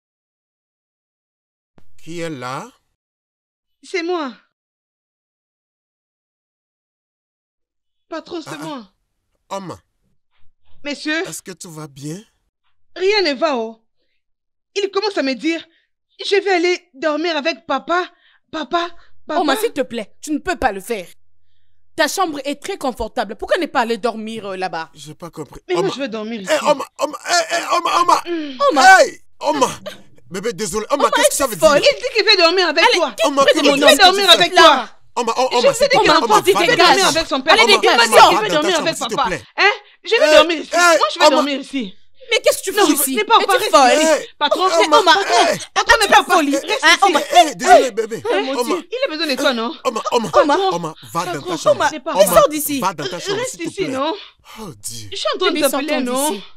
Qui est là? C'est moi. Patron, c'est Ah, ah. moi. Oma, Messieurs, est-ce que tout va bien? rien ne va, oh. Il commence à me dire, je vais aller dormir avec papa, papa, papa. Oma, s'il te plaît, tu ne peux pas le faire. Ta chambre est très confortable. Pourquoi ne pas aller dormir euh, là-bas? J'ai pas compris. Mais moi, Oma, je vais dormir ici. hey, Oma, Oma, hey, hey, Oma, Oma, Mm. Oma, hey, Oma. Bébé, désolé. Oma, qu'est-ce que ça veut folle. dire? Il dit qu'il veut dormir avec toi. Oma, près de comment mon Il qu'est-ce veut que dormir tu fais? avec là. toi. Oma, oh, Je Oma, vous ai s'il dit te qu'il plaît, m'a Oma, dit va qu'il veut dans ta dormir chambre. avec son père. Allez, Il m'a dégage, dit sors. qu'il veut Va dans dormir ta avec chambre, s'il te papa. plaît. Hein? Je vais Hey, dormir ici. hey, Moi, je vais Oma. dormir ici. Mais qu'est-ce que tu fais Non, ici? n'es pas Es-tu pareil. folle? Hey, Patron, Oma, c'est Oma. hey, Patron n'est pas folie. hey, Reste Hein, ici. Oma. hey, désolé, bébé. Oh, mon Oma, Dieu. Il a besoin de toi, non? Oma, Oma, Oma. Oma, va dans ta Patron, chambre. Oma, c'est pas Oma, grave. Sors d'ici. va dans ta chambre, Reste s'il te ici, plaît. non? Oh Dieu. Je suis en train de Bébé, t'appeler, sortons non? d'ici.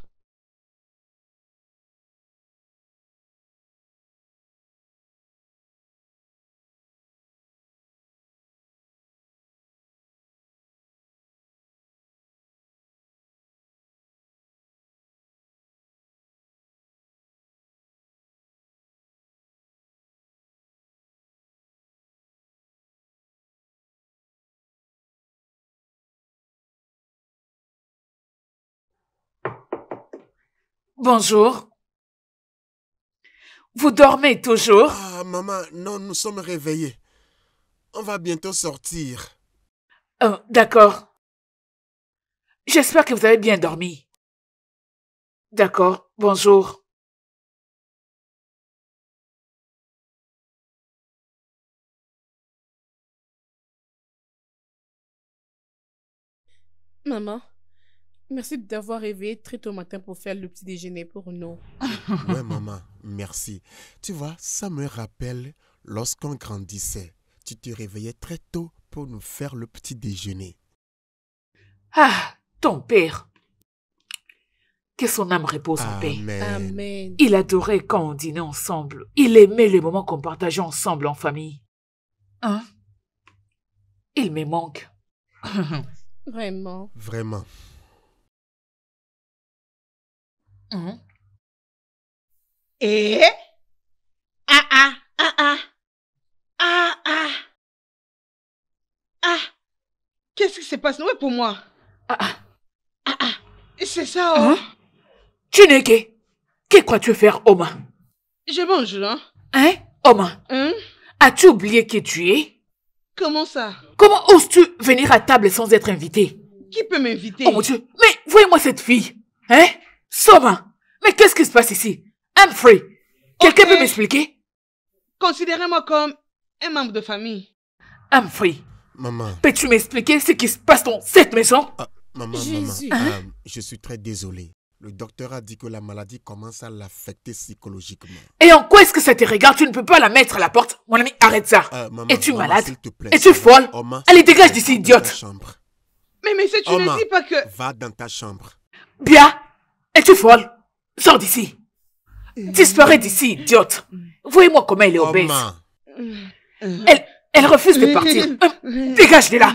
Bonjour. Vous dormez toujours? Ah, maman, non, nous sommes réveillés. On va bientôt sortir. Oh, d'accord. J'espère que vous avez bien dormi. D'accord, bonjour. Maman, merci d'avoir réveillé très tôt matin pour faire le petit déjeuner pour nous. Ouais, maman, merci. Tu vois, ça me rappelle lorsqu'on grandissait. Tu te réveillais très tôt pour nous faire le petit déjeuner. Ah, ton père. Que son âme repose en paix. Amen. Amen. Il adorait quand on dînait ensemble. Il aimait les moments qu'on partageait ensemble en famille. Hein? Il me manque. Vraiment. Vraiment. Hein? Et ah ah ah ah ah ah ah qu'est-ce qui se passe? Ouais, pour moi. Ah, ah. Ah ah c'est ça. Oh. Hein? Chineke, que crois-tu faire, Oma? Je mange là. Hein, Oma? Hein? As-tu oublié qui tu es? Comment ça? Comment oses-tu venir à table sans être invité? Qui peut m'inviter? Oh mon Dieu, mais voyez-moi cette fille. Hein? Soma, mais qu'est-ce qui se passe ici? Humphrey, quelqu'un Ok. peut m'expliquer? Considérez-moi comme un membre de famille. Humphrey, Maman, peux-tu m'expliquer ce qui se passe dans cette maison? ah, maman, Jésus. maman, euh, je suis très désolé. Le docteur a dit que la maladie commence à l'affecter psychologiquement. Et en quoi est-ce que ça te regarde? Tu ne peux pas la mettre à la porte. Mon ami, arrête ça. Euh, maman, Es-tu maman, malade? s'il te plaît, Es-tu folle? Oma, Allez, s'il te dégage plaît, d'ici, va dans ta idiote. chambre. Mais mais si tu Oma, ne dis pas que... va dans ta chambre. Bien. Es-tu folle? Sors d'ici. Disparais d'ici, idiote. Voyez-moi comment elle est obèse. Oma, Elle, elle refuse de partir. Hum, Dégage de là.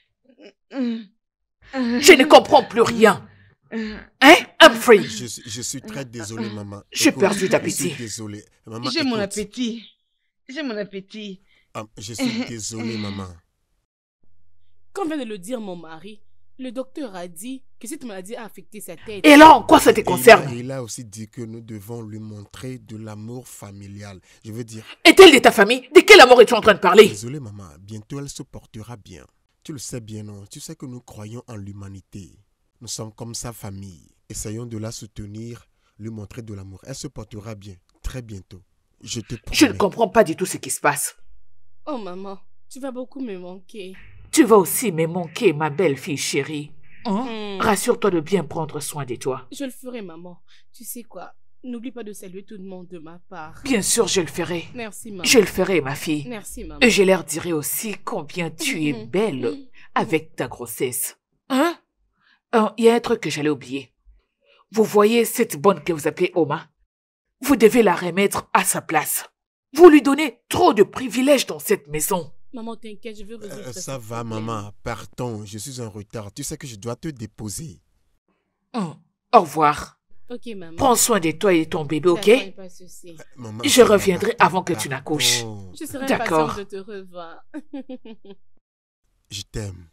Je ne comprends plus rien. Hein, Humphrey? je, suis- je suis très désolé, maman. J'ai Écoute, perdu Je d'appétit. suis désolé. Maman, J'ai mon écoute. appétit. J'ai mon appétit. Ah, je suis désolé, maman. Comme vient de le dire mon mari, le docteur a dit que cette maladie a affecté sa tête. Et alors, en quoi ça te Et il, a, concerne? il a aussi dit que nous devons lui montrer de l'amour familial. Je veux dire, Est-elle de ta famille? De quel amour es-tu en train de parler? désolé, maman. Bientôt, elle se portera bien. Tu le sais bien, non? Tu sais que nous croyons en l'humanité. Nous sommes comme sa famille. Essayons de la soutenir, lui montrer de l'amour. Elle se portera bien, très bientôt. Je te promets. Je ne comprends pas du tout ce qui se passe. Oh maman, tu vas beaucoup me manquer. Tu vas aussi me manquer, ma belle fille chérie. Hein? Hmm. Rassure-toi de bien prendre soin de toi. Je le ferai, maman. Tu sais quoi? N'oublie pas de saluer tout le monde de ma part. Bien sûr, je le ferai. Merci, maman. Je le ferai, ma fille. Merci, maman. Et je leur dirai aussi combien tu es Mhm. belle avec ta grossesse. Hein? Oh, il y a un truc que j'allais oublier. Vous voyez cette bonne que vous appelez Oma? Vous devez la remettre à sa place. Vous lui donnez trop de privilèges dans cette maison. Maman, t'inquiète, je vais résoudre Euh, ce ça va, problème. maman. Partons, je suis en retard. Tu sais que je dois te déposer. Hum, Au revoir. Ok, maman. Prends soin de toi et ton bébé, ok? D'accord, pas de souci. Maman, Je ça va, reviendrai partons, avant que tu n'accouches. partons. Je serai D'accord. impatiente de te revoir. Je t'aime.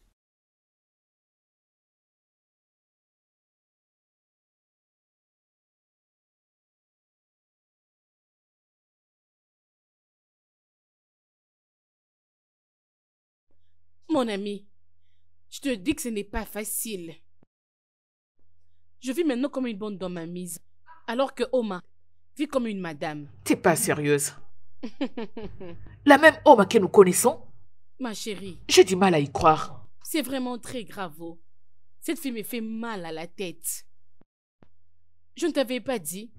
Mon ami, je te dis que ce n'est pas facile. Je vis maintenant comme une bonne dans ma mise, alors que Oma vit comme une madame. T'es pas sérieuse. La même Oma que nous connaissons? Ma chérie, J'ai du mal à y croire. c'est vraiment très grave. Oh. Cette fille me fait mal à la tête. Je ne t'avais pas dit.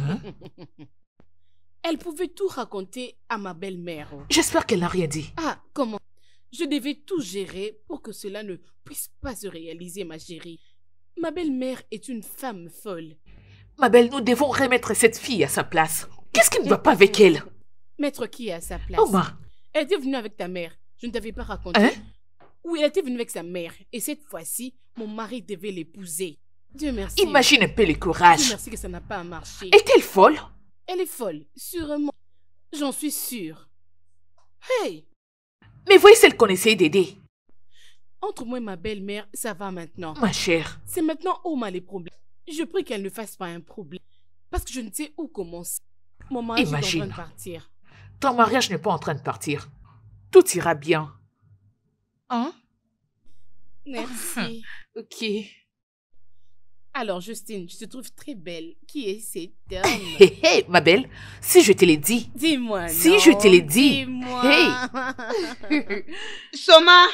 Elle pouvait tout raconter à ma belle-mère. Oh. J'espère qu'elle n'a rien dit. Ah, comment? Je devais tout gérer pour que cela ne puisse pas se réaliser, ma chérie. Ma belle-mère est une femme folle. Ma belle, nous devons remettre cette fille à sa place. Qu'est-ce qui ne va pas avec elle? Mettre qui à sa place? Oma, Elle était venue avec ta mère. Je ne t'avais pas raconté. hein? Oui, elle était venue avec sa mère. Et cette fois-ci, mon mari devait l'épouser. Dieu merci. Imagine un peu le Dieu courage. merci que ça n'a pas marché. Est-elle folle? Elle est folle, sûrement. J'en suis sûre. Hey! Mais voyez celle qu'on essayait d'aider. Entre moi et ma belle-mère, ça va maintenant. Ma chère, C'est maintenant Oma les problèmes. Je prie qu'elle ne fasse pas un problème. Parce que je ne sais où commencer. Mon mari est en Imagine. train de partir. ton mariage n'est pas en train de partir. Tout ira bien. Hein? Merci. Ok. Alors, Justine, je te trouve très belle. Qui est cet homme? Hé, hé, ma belle, si je te l'ai dit. Dis-moi. Si non, je te l'ai dit. Dis-moi. Soma!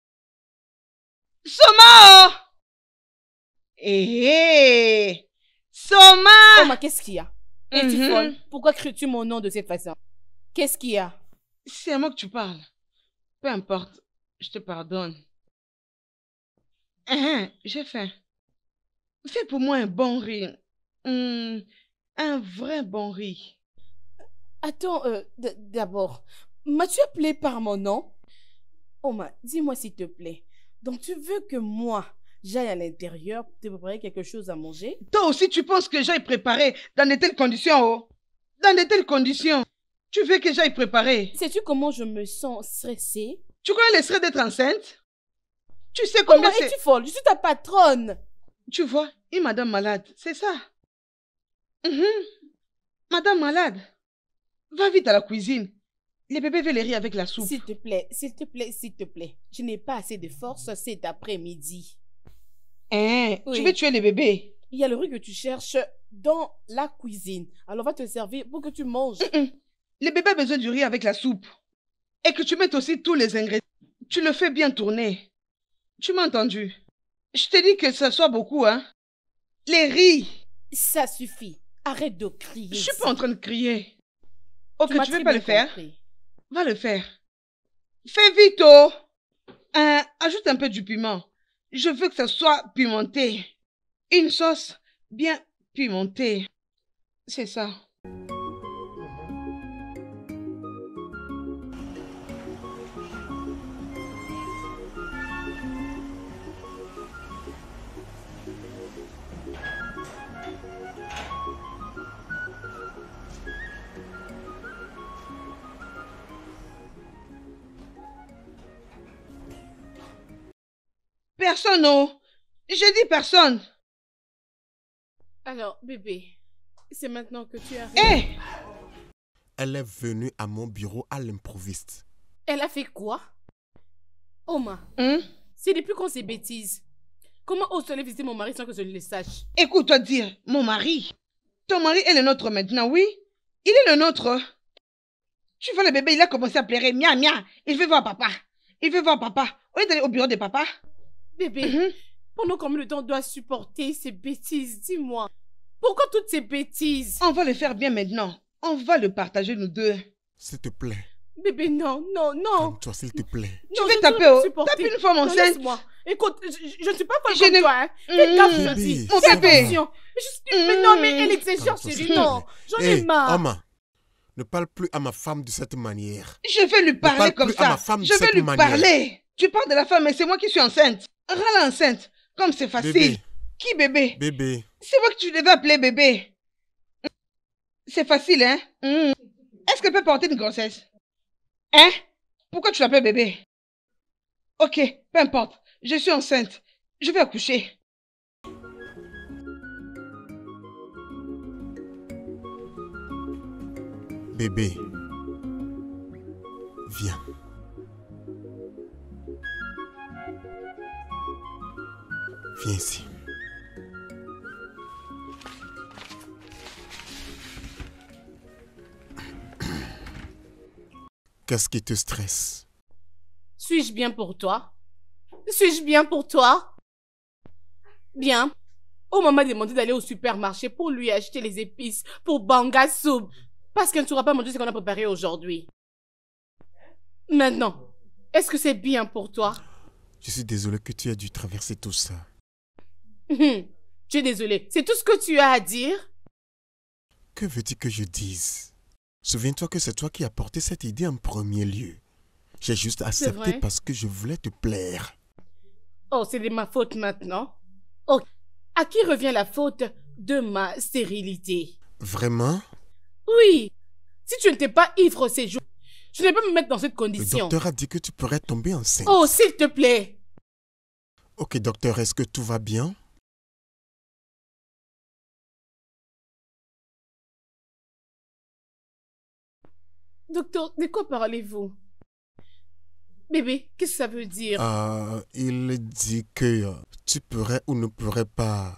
Soma! Eh eh! Soma! Oma, qu'est-ce qu'il y a? Es-tu Mhm. folle? Pourquoi cries-tu mon nom de cette façon? Qu'est-ce qu'il y a? C'est à moi que tu parles. Peu importe, je te pardonne. Hein, j'ai faim. Fais pour moi un bon riz. Hmm, un vrai bon riz. Attends, euh, d- d'abord, m'as-tu appelé par mon nom? Oma, dis-moi s'il te plaît. Donc tu veux que moi, j'aille à l'intérieur te préparer quelque chose à manger? Toi aussi, tu penses que j'aille préparer dans de telles conditions, oh? Dans de telles conditions. Tu veux que j'aille préparer? Sais-tu comment je me sens stressée? Tu connais les stress d'être enceinte? Tu sais Oma, combien c'est... es-tu folle? Je suis ta patronne. Tu vois, une madame malade, c'est ça. Mhm. Madame malade, va vite à la cuisine. Les bébés veulent les riz avec la soupe. S'il te plaît, s'il te plaît, s'il te plaît. Je n'ai pas assez de force cet après-midi. Hein, Oui. tu veux tuer les bébés? Il y a le riz que tu cherches dans la cuisine. Alors on va te servir pour que tu manges. Mm-mm. Les bébés ont besoin du riz avec la soupe. Et que tu mettes aussi tous les ingrédients. Tu le fais bien tourner. Tu m'as entendu? Je te dis que ça soit beaucoup, hein. Les riz. Ça suffit. Arrête de crier. Je suis ici. pas en train de crier. Ok, m'as tu veux très pas bien le faire? compris. Va le faire. Fais vite, oh. Hein, ajoute un peu du piment. Je veux que ça soit pimenté. Une sauce bien pimentée. C'est ça. Personne, oh. Je dis personne. Alors, bébé, c'est maintenant que tu arrives. Hé! Elle est venue à mon bureau à l'improviste. Elle a fait quoi? Oma, Hein? c'est depuis quand ces bêtises? Comment oses-tu visiter mon mari sans que je le sache? Écoute-toi dire, mon mari. Ton mari est le nôtre maintenant, oui? Il est le nôtre. Tu vois le bébé, il a commencé à pleurer. Mia, mia. Il veut voir papa. Il veut voir papa. On est allé au bureau de papa. Bébé, Mhm. pendant combien de temps on doit supporter ces bêtises? Dis-moi. Pourquoi toutes ces bêtises? On va le faire bien maintenant. On va le partager, nous deux. S'il te plaît, Bébé, non, non, non. calme-toi, s'il te plaît. Tu Non, veux je ne taper, peux pas oh? supporter. Tape une femme Non, enceinte. laisse-moi. Écoute, je, je- je ne suis pas folle Je comme n'ai- toi, hein. Fais gaffe, je Mmh. dis. Mon Fais bébé. attention. Mais, je suis... mais non, mais elle exagère, Calme-toi, chérie. s'il te Non, plaît. j'en ai Hé, marre. Oma, ne parle plus à ma femme de cette manière. Je vais lui parler parle comme plus à ça. ma femme de Je vais cette lui manière. parler. Tu parles de la femme, mais c'est moi qui suis enceinte. Rends-la enceinte. Comme c'est facile. Bébé, Qui bébé? bébé, C'est moi que tu devais appeler bébé. C'est facile, hein? Mmh. Est-ce qu'elle peut porter une grossesse? Hein? Pourquoi tu l'appelles bébé? Ok, peu importe. Je suis enceinte. Je vais accoucher. bébé. Viens. Viens ici. Qu'est-ce qui te stresse? Suis-je bien pour toi? Suis-je bien pour toi? Bien. Oh, maman m'a demandé d'aller au supermarché pour lui acheter les épices pour banga soup. Parce qu'elle ne saura pas manger ce qu'on a préparé aujourd'hui. Maintenant, est-ce que c'est bien pour toi? Je suis désolé que tu aies dû traverser tout ça. Hum, Tu es désolée. C'est tout ce que tu as à dire? Que veux-tu que je dise? Souviens-toi que c'est toi qui as porté cette idée en premier lieu. J'ai juste accepté vrai. parce que je voulais te plaire. Oh, c'est de ma faute maintenant. Oh, à qui revient la faute de ma stérilité? Vraiment? Oui. Si tu n'étais pas ivre ces jours, je ne vais pas me mettre dans cette Le condition. docteur a dit que tu pourrais tomber enceinte. Oh, s'il te plaît. Ok, docteur, est-ce que tout va bien? Docteur, de quoi parlez-vous? Bébé, qu'est-ce que ça veut dire? Euh, il dit que euh, tu pourrais ou ne pourrais pas.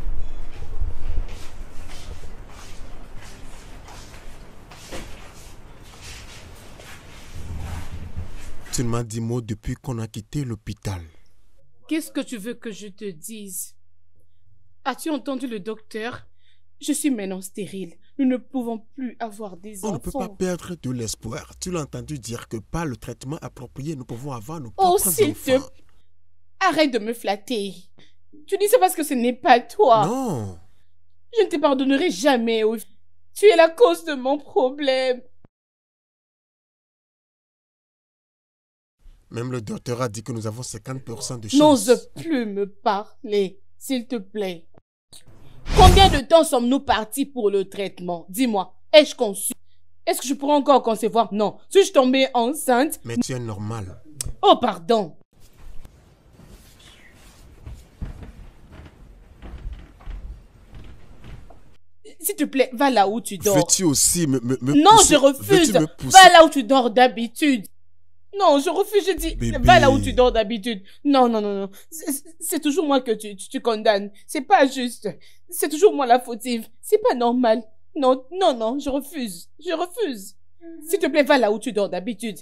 Tu ne m'as dit mot depuis qu'on a quitté l'hôpital. Qu'est-ce que tu veux que je te dise? As-tu entendu le docteur? Je suis maintenant stérile. Nous ne pouvons plus avoir des On enfants. ne peut pas perdre de l'espoir. Tu l'as entendu dire que par le traitement approprié, nous pouvons avoir nos Oh, propres s'il te... enfants. Arrête de me flatter. Tu dis ça parce que ce n'est pas toi. Non, Je ne te pardonnerai jamais, Ovi. Tu es la cause de mon problème. Même le docteur a dit que nous avons cinquante pour cent de chance. N'ose plus me parler, s'il te plaît. Combien de temps sommes-nous partis pour le traitement? Dis-moi, ai-je conçu? Est-ce que je pourrais encore concevoir? Non. Suis-je tombée enceinte? Mais tu es normal. Oh, pardon. S'il te plaît, va là où tu dors. Veux-tu aussi me, me, me Non, pousser? je refuse. Veux-tu me pousser? Va là où tu dors d'habitude. Non, je refuse, je dis, Bébé. va là où tu dors d'habitude. Non, non, non, non. C'est c'est toujours moi que tu, tu, tu condamnes. C'est pas juste. C'est toujours moi la fautive. C'est pas normal. Non, non, non, je refuse. Je refuse. S'il te plaît, va là où tu dors d'habitude.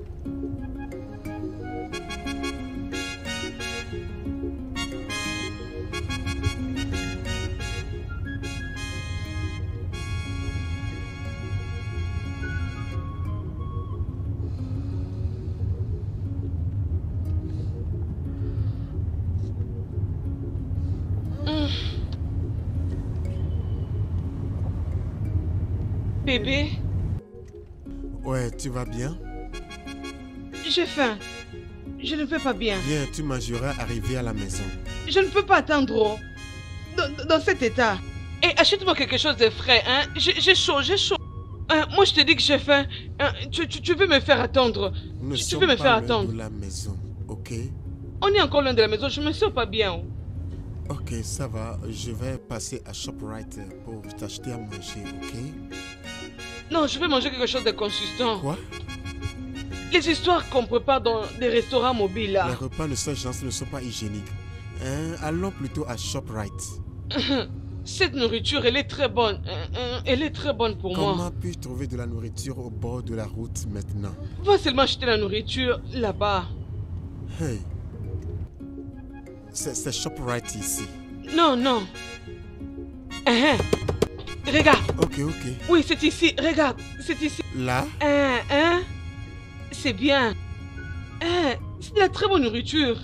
Bébé, Ouais, tu vas bien? j'ai faim. Je ne vais pas bien. Viens, tu mangeras arrivé à la maison. Je ne peux pas attendre. oh. Dans, dans cet état. Et achète-moi quelque chose de frais, hein. J'ai j'ai chaud, j'ai chaud. Hein, moi, je te dis que j'ai faim. Hein, tu, tu, tu veux me faire attendre. Nous ne Tu- tu sommes peux me pas faire loin attendre. de la maison, ok? On est encore loin de la maison, je me sens pas bien. oh. Ok, ça va. Je vais passer à ShopRite pour t'acheter à manger, ok? Non, je veux manger quelque chose de consistant. Quoi? Les histoires qu'on prépare dans des restaurants mobiles, là. Les repas de ce genre ne sont pas hygiéniques. Hein? Allons plutôt à ShopRite. Cette nourriture, elle est très bonne. Hein, hein, Elle est très bonne pour moi. Comment puis-je trouver de la nourriture au bord de la route maintenant? Va seulement acheter la nourriture là-bas. Hey! C'est c'est ShopRite ici. Non, non. Hein, hein. Regarde. Ok, ok. Oui, c'est ici. Regarde, c'est ici. Là? Hein, hein. C'est bien. Hein, c'est de la très bonne nourriture.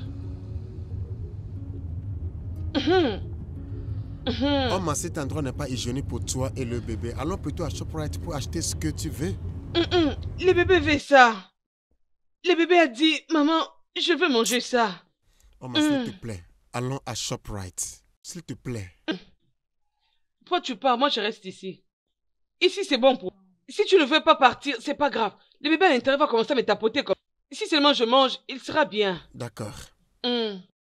Mhm. Mhm. Oh, mais cet endroit n'est pas hygiénique pour toi et le bébé. Allons plutôt à ShopRite pour acheter ce que tu veux. Mhm. Le bébé veut ça. Le bébé a dit, maman, je veux manger ça. Oh, mais s'il Mm. te plaît, allons à ShopRite. S'il te plaît. Toi, tu pars, moi, je reste ici. Ici, c'est bon pour... Si tu ne veux pas partir, c'est pas grave. Le bébé à l'intérieur va commencer à me tapoter comme... Si seulement je mange, il sera bien. D'accord. Hmm.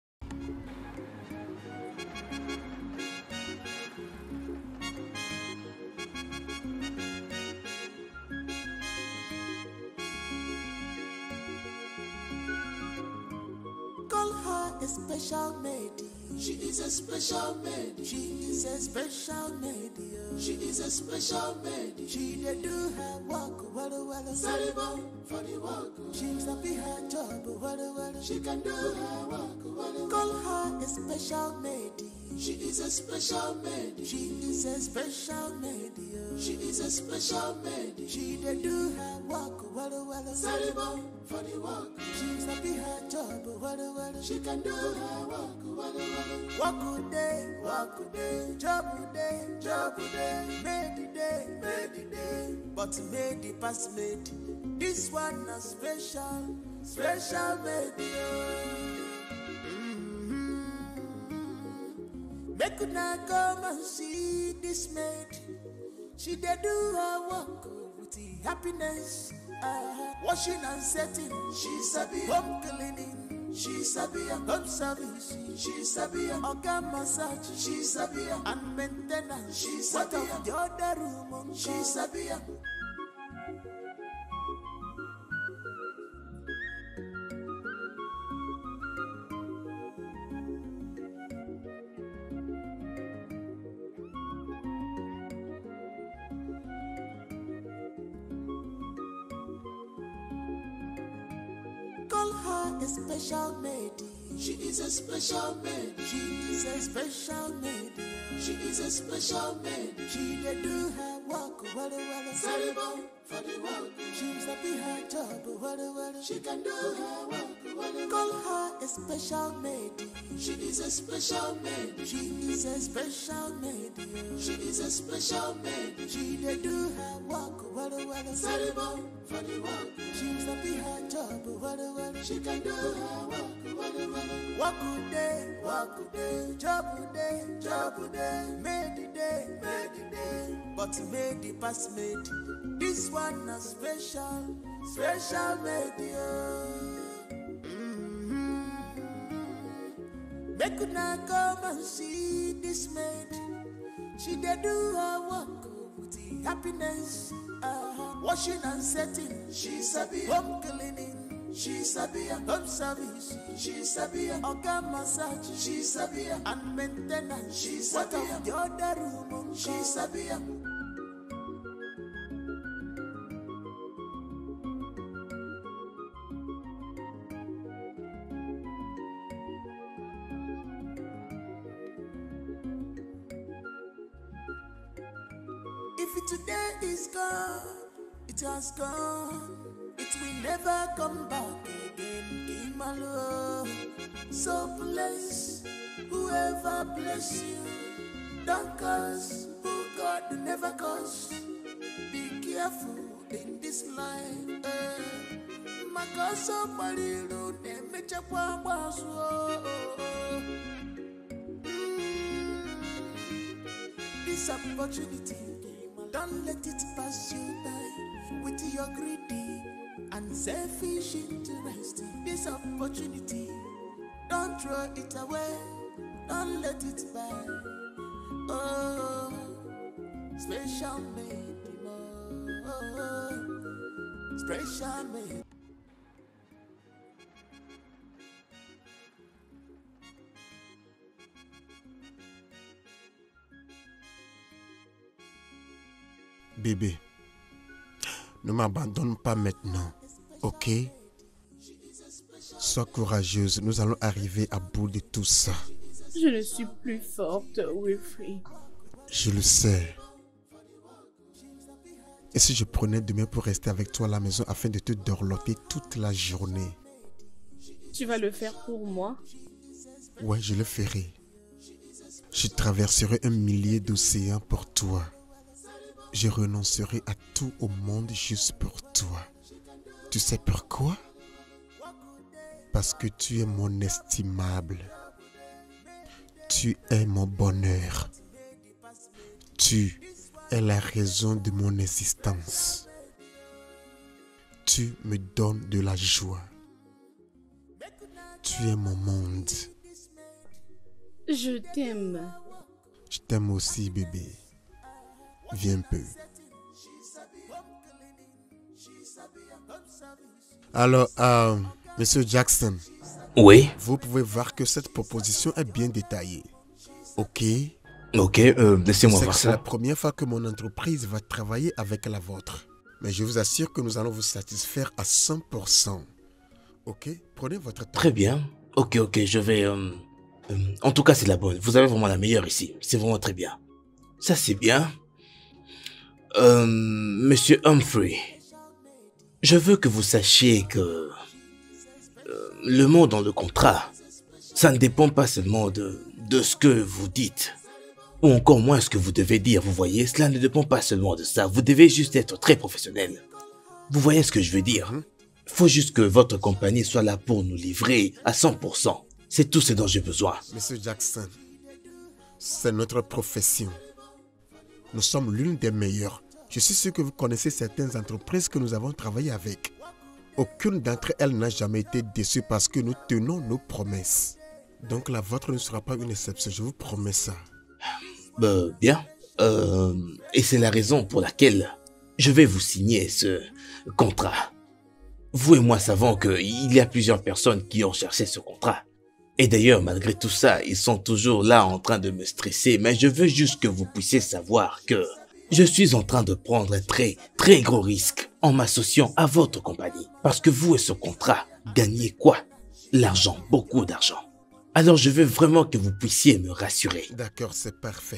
Call her a special lady. She is a special lady. She is a special lady. oh. She is a special lady. She dey do her work well well. Very well for the work. She's a be her job well well. She can do her work well. Call her a special lady. She is a special lady. She is a special lady. oh. She is a special lady. She dey do her work well well. Very well for the work. She's a be her job well well. She can do her work well well. Work good day, work good day, job good day, job good day, made the day, made the day, but made the past made. This one a special, special made. Make una come and see this maid. She dey do her work with the happiness. Uh, washing and setting, she sabi. Home cleaning, she sabi. Home service, she sabi. Organ massage, she sabi. And maintenance, she sabi. What of the other room, she sabi. Call her a special lady. She is a special lady. She is a special lady. She is a special lady. She dey do her work well well. Very well for the work. She's a be her job well well. She can do her work well well. Call her a a special lady. She is a special lady. She is a special lady. She is a special lady. She dey do her work well well. Very well, very well. She's a be her job well well. She can do her work well well. Work good day, work good day, job good day, job good day. Made the day, made the day. But made the past made. This one a special, special lady. Mm-hmm. Make una come and see this maid. She dey do her work with the happiness. Uh, washing and setting, she sabi. Home cleaning, she sabi. Home service, she sabi. Organ massage, she sabi. And maintenance, she sabi. What of the other room, she sabi. If it today is gone, it has gone. It will never come back again. Kimalo. So bless whoever bless you. Don't curse who God never curse. Be careful in this life. Uh, Makaso Marilu Nemecha Kwabasu. This opportunity, don't let it pass you by with your greedy and selfish interest. This opportunity, don't throw it away, don't let it by. Oh, special made, oh, special made. Bébé, ne m'abandonne pas maintenant, ok? Sois courageuse, nous allons arriver à bout de tout ça. Je ne suis plus forte, Wilfrid. Je le sais. Et si je prenais demain pour rester avec toi à la maison afin de te dorloter toute la journée? Tu vas le faire pour moi? Ouais, je le ferai. Je traverserai un millier d'océans pour toi. Je renoncerai à tout au monde juste pour toi. Tu sais pourquoi? Parce que tu es mon estimable. Tu es mon bonheur. Tu es la raison de mon existence. Tu me donnes de la joie. Tu es mon monde. Je t'aime. Je t'aime aussi, bébé. Viens un peu. Alors, euh, Monsieur Jackson. Oui. Vous pouvez voir que cette proposition est bien détaillée. Ok? Ok, euh, laissez-moi voir ça. C'est la première fois que mon entreprise va travailler avec la vôtre. Mais je vous assure que nous allons vous satisfaire à cent pour cent. Ok? Prenez votre temps. Très bien. Ok, ok, je vais... Euh, euh, en tout cas, c'est la bonne. Vous avez vraiment la meilleure ici. C'est vraiment très bien. Ça, c'est bien. Euh, Monsieur Humphrey, je veux que vous sachiez que euh, le mot dans le contrat, ça ne dépend pas seulement de, de ce que vous dites, ou encore moins ce que vous devez dire, vous voyez, cela ne dépend pas seulement de ça, vous devez juste être très professionnel. Vous voyez ce que je veux dire? Il faut juste que votre compagnie soit là pour nous livrer à cent pour cent. C'est tout ce dont j'ai besoin. Monsieur Jackson, c'est notre profession. Nous sommes l'une des meilleures. Je suis sûr que vous connaissez certaines entreprises que nous avons travaillé avec. Aucune d'entre elles n'a jamais été déçue parce que nous tenons nos promesses. Donc la vôtre ne sera pas une exception, je vous promets ça. Euh, bien. Euh, et c'est la raison pour laquelle je vais vous signer ce contrat. Vous et moi savons qu'il y a plusieurs personnes qui ont cherché ce contrat. Et d'ailleurs, malgré tout ça, ils sont toujours là en train de me stresser. Mais je veux juste que vous puissiez savoir que je suis en train de prendre un très, très gros risque en m'associant à votre compagnie. Parce que vous et ce contrat, gagnez quoi? L'argent, beaucoup d'argent. Alors je veux vraiment que vous puissiez me rassurer. D'accord, c'est parfait.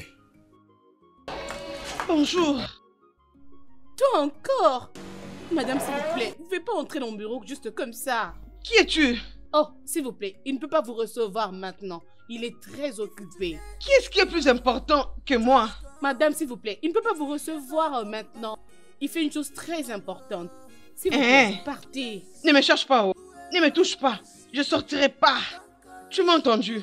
Bonjour. Toi encore? Madame, s'il vous plaît, vous ne pouvez pas entrer dans mon bureau juste comme ça. Qui es-tu? Oh, s'il vous plaît, il ne peut pas vous recevoir maintenant. Il est très occupé. Qui est-ce qui est plus important que moi? Madame, s'il vous plaît, il ne peut pas vous recevoir euh, maintenant. Il fait une chose très importante. S'il vous Eh. plaît, vous partez. Ne me cherche pas, oh. Ne me touche pas. Je sortirai pas. Tu m'as entendu?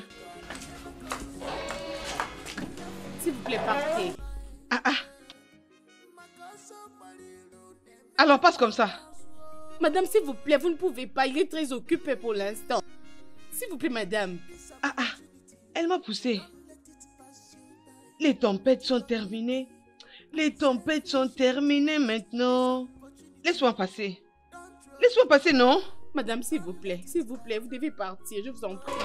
S'il vous plaît, partez. Ah ah. Alors passe comme ça. Madame, s'il vous plaît, vous ne pouvez pas. Il est très occupé pour l'instant. S'il vous plaît, madame. Ah ah. Elle m'a poussé. Les tempêtes sont terminées. Les tempêtes sont terminées maintenant. Laisse-moi passer. Laisse-moi passer, non? Madame, s'il vous plaît, s'il vous plaît, vous devez partir, je vous en prie.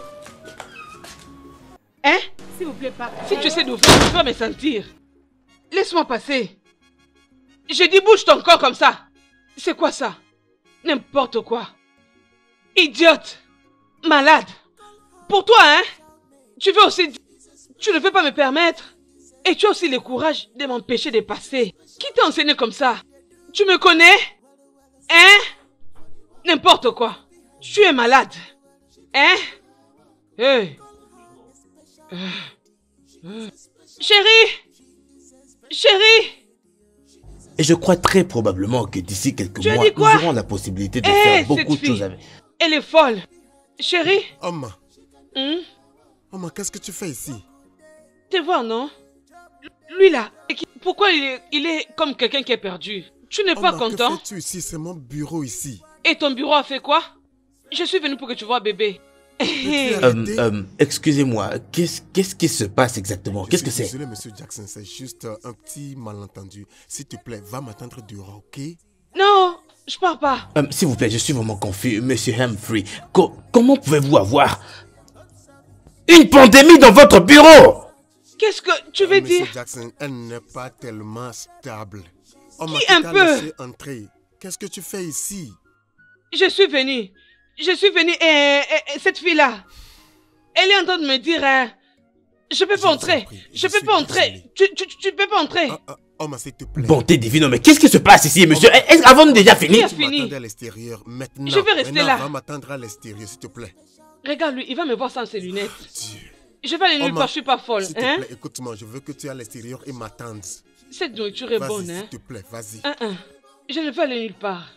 Hein? S'il vous plaît, partez. Si tu sais d'ouvrir, tu vas me sentir. Laisse-moi passer. J'ai dit bouge ton corps comme ça. C'est quoi ça? N'importe quoi. Idiote. Malade. Pour toi, hein? Tu veux aussi... Tu ne peux pas me permettre. Et tu as aussi le courage de m'empêcher de passer. Qui t'a enseigné comme ça? Tu me connais? Hein? N'importe quoi. Tu es malade. Hein? Hey. Euh. Euh. Chérie! Chérie! Et je crois très probablement que d'ici quelques Tu as mois, dit nous quoi? aurons la possibilité de Eh, faire beaucoup cette de fille. choses avec. Elle est folle. Chérie? Oma, Hmm? Oma, qu'est-ce que tu fais ici? Tu vois, non? Lui là, et qui- pourquoi il est, il est comme quelqu'un qui est perdu? Tu n'es pas Oma, content? que fais-tu ici? C'est mon bureau ici. Et ton bureau a fait quoi? Je suis venu pour que tu vois bébé. Peux-tu Euh, arrêter? euh, Excusez-moi, qu'est-ce qu'est-ce qui se passe exactement? Je Qu'est-ce que suis c'est? Désolé, monsieur Jackson, c'est juste euh, un petit malentendu. S'il te plaît, va m'attendre dehors, ok? Non, je pars pas. Euh, S'il vous plaît, je suis vraiment confus, monsieur Humphrey. Co- comment pouvez-vous avoir une pandémie dans votre bureau? Qu'est-ce que tu veux Euh, Monsieur dire? Jackson, elle n'est pas tellement stable. Oma, Qui qui un t'a peu? laissé entrer. Qu'est-ce que tu fais ici? Je suis venu. Je suis venu et, et- et cette fille-là, elle est en train de me dire, hein, je peux Je pas vous entrer. en prie, Je je peux suis pas entrer. désolé. Tu, tu, tu peux pas entrer. Ah, ah, Oma, s'il te plaît. Bonté divine, mais qu'est-ce qui se passe ici, monsieur? Oh, Est-ce avons-nous déjà fini? Qui a Tu fini? m'attendais à l'extérieur maintenant. Je vais rester Maintenant, là. va m'attendre à l'extérieur, s'il te plaît. Regarde-lui, il va me voir sans ses lunettes. Dieu. Je vais aller nulle Oma, part, je suis pas folle. S'il te Hein? plaît, écoute-moi, je veux que tu ailles à l'extérieur et m'attendes. Cette nourriture est Vas-y, bonne, hein? s'il te plaît, vas-y. Hein, hein. Je ne veux aller nulle part.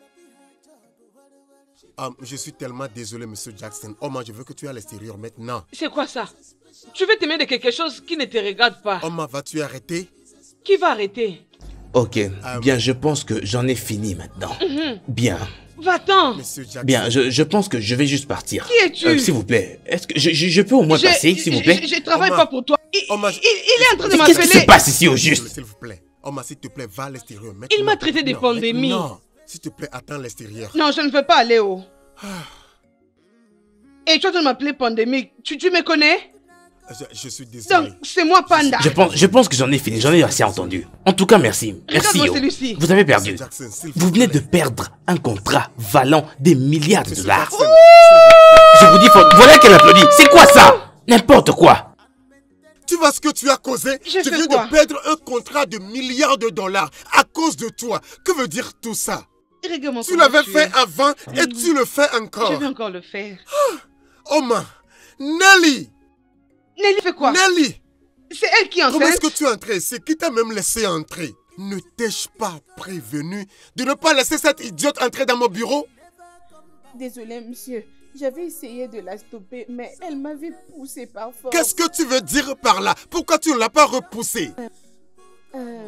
Ah, je suis tellement désolé, monsieur Jackson. Oma, je veux que tu ailles à l'extérieur maintenant. C'est quoi ça? Tu veux t'aimer de quelque chose qui ne te regarde pas. Oma, vas-tu arrêter? Qui va arrêter? Ok, Ah, bien, je pense que j'en ai fini maintenant. Bien, Va-t'en. Monsieur Jackson. bien, je, je pense que je vais juste partir. Qui es-tu? Euh, S'il vous plaît, est-ce que je, je, je peux au moins Je- passer, s'il vous je- plaît? Je, je travaille Oma. pas pour toi. Il, Oma, il- il est en train de Mais qu'est-ce qui se m'appeler. passe ici au juste? S'il vous plaît. Oma, s'il te plaît, va à l'extérieur maintenant. Il m'a traité de Non, pandémie. Non, s'il te plaît, attends à l'extérieur. Non, je ne veux pas aller haut. Et toi, tu m'appelles pandémique. Tu, tu me connais? Je, je suis désolé. Donc, c'est moi, Panda. Je pense, je pense que j'en ai fini, j'en ai assez entendu. En tout cas, merci. Merci. Regarde-moi oh. celui-ci. Vous avez perdu. Monsieur Jackson, s'il Vous venez de plaît. perdre un contrat valant des milliards de Monsieur dollars. Jackson, Je vous dis, faut- voilà qu'elle applaudit. C'est quoi ça? N'importe quoi. tu vois ce que tu as causé? J'ai Tu fait viens quoi? de perdre un contrat de milliards de dollars à cause de toi. Que veut dire tout ça? Regarde-moi Tu comment l'avais tu fait es. avant et tu le fais encore. Je vais encore le faire. Oma, Nelly, Nelly fait quoi? Nelly, C'est elle qui est comment est-ce enceinte. que tu es entré ici? Qui t'a même laissé entrer? Ne t'ai-je pas prévenu de ne pas laisser cette idiote entrer dans mon bureau? Désolé, monsieur. J'avais essayé de la stopper, mais elle m'avait poussé par force. Qu'est-ce que tu veux dire par là? Pourquoi tu ne l'as pas repoussée? Euh...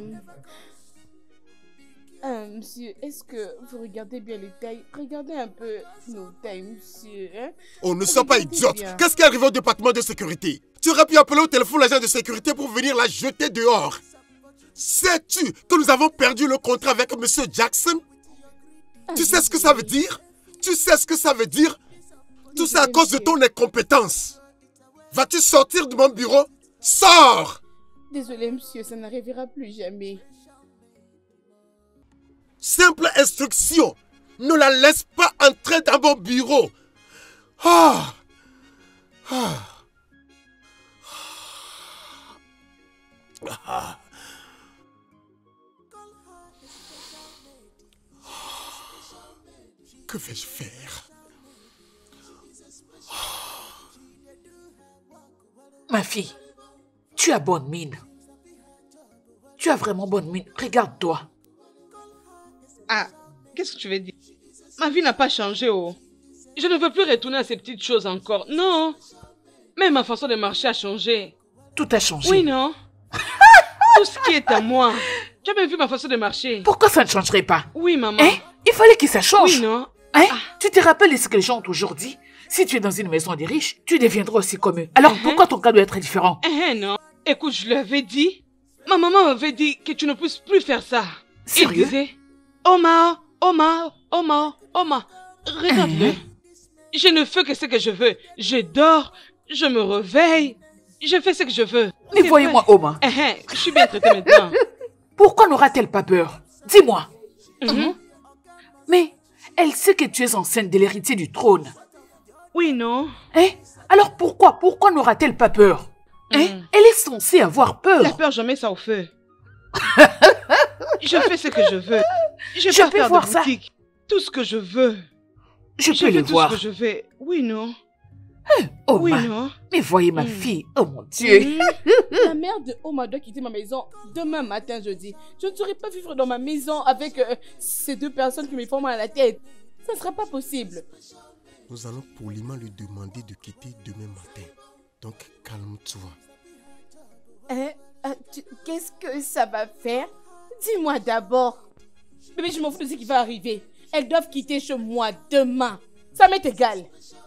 euh, monsieur, est-ce que vous regardez bien les tailles? Regardez un peu nos tailles, monsieur. Hein? Oh, ne sois pas Regardez idiote. bien. Qu'est-ce qui arrive au département de sécurité? Tu aurais pu appeler au téléphone l'agent de sécurité pour venir la jeter dehors. Sais-tu que nous avons perdu le contrat avec monsieur Jackson? Tu sais ce que ça veut dire? Tu sais ce que ça veut dire? Tout ça à cause de ton incompétence. Vas-tu sortir de mon bureau? Sors! Désolé, monsieur, ça n'arrivera plus jamais. Simple instruction. Ne la laisse pas entrer dans mon bureau. Ah! Ah! Ah! Que vais-je faire? Ma fille, tu as bonne mine. Tu as vraiment bonne mine. Regarde-toi. Ah, qu'est-ce que tu veux dire? Ma vie n'a pas changé, oh. Je ne veux plus retourner à ces petites choses encore. Non. Même ma façon de marcher a changé. Tout a changé. Oui, non? Tout ce qui est à moi. Tu as bien vu ma façon de marcher? Pourquoi ça ne changerait pas? Oui, maman. Hein? Il fallait que ça change. Oui, non? Hein? Ah. Tu te rappelles de ce que les gens ont aujourd'hui? Si tu es dans une maison des riches, tu deviendras aussi comme eux. Alors Uh-huh. pourquoi ton cas doit être différent? Eh, non. Écoute, je l'avais dit. Ma maman m'avait dit que tu ne puisses plus faire ça. Sérieux? Il disait, Omar, Omar, Omar, Omar, regarde-le. Hein? Je ne fais que ce que je veux. Je dors, je me réveille, je fais ce que je veux. Mais C'est voyez-moi, vrai. Oma. Eh, eh, je suis bien traitée maintenant. Pourquoi n'aura-t-elle pas peur? Dis-moi. Mhm. Mais elle sait que tu es enceinte de l'héritier du trône. Oui, non? Hein? Alors pourquoi? Pourquoi n'aura-t-elle pas peur? Hein? Mhm. Elle est censée avoir peur. La peur, je mets ça au feu. Je fais ce que je veux. Je, Je peux peux faire voir de ça. boutique. Tout ce que je veux. Je Je peux fais le tout voir. ce que je veux. Oui, non? Oma. Oui, non? Mais voyez ma Mm. fille. Oh mon Dieu. Mhm. La mère de Oma doit quitter ma maison demain matin, jeudi. Je ne saurais pas vivre dans ma maison avec euh, ces deux personnes qui me font mal à la tête. Ça ne sera pas possible. Nous allons poliment lui demander de quitter demain matin. Donc, calme-toi. Hein? Euh, tu- Qu'est-ce que ça va faire? Dis-moi d'abord. Bébé, je m'en fous de ce qui va arriver. Elles doivent quitter chez moi demain. Ça m'est égal.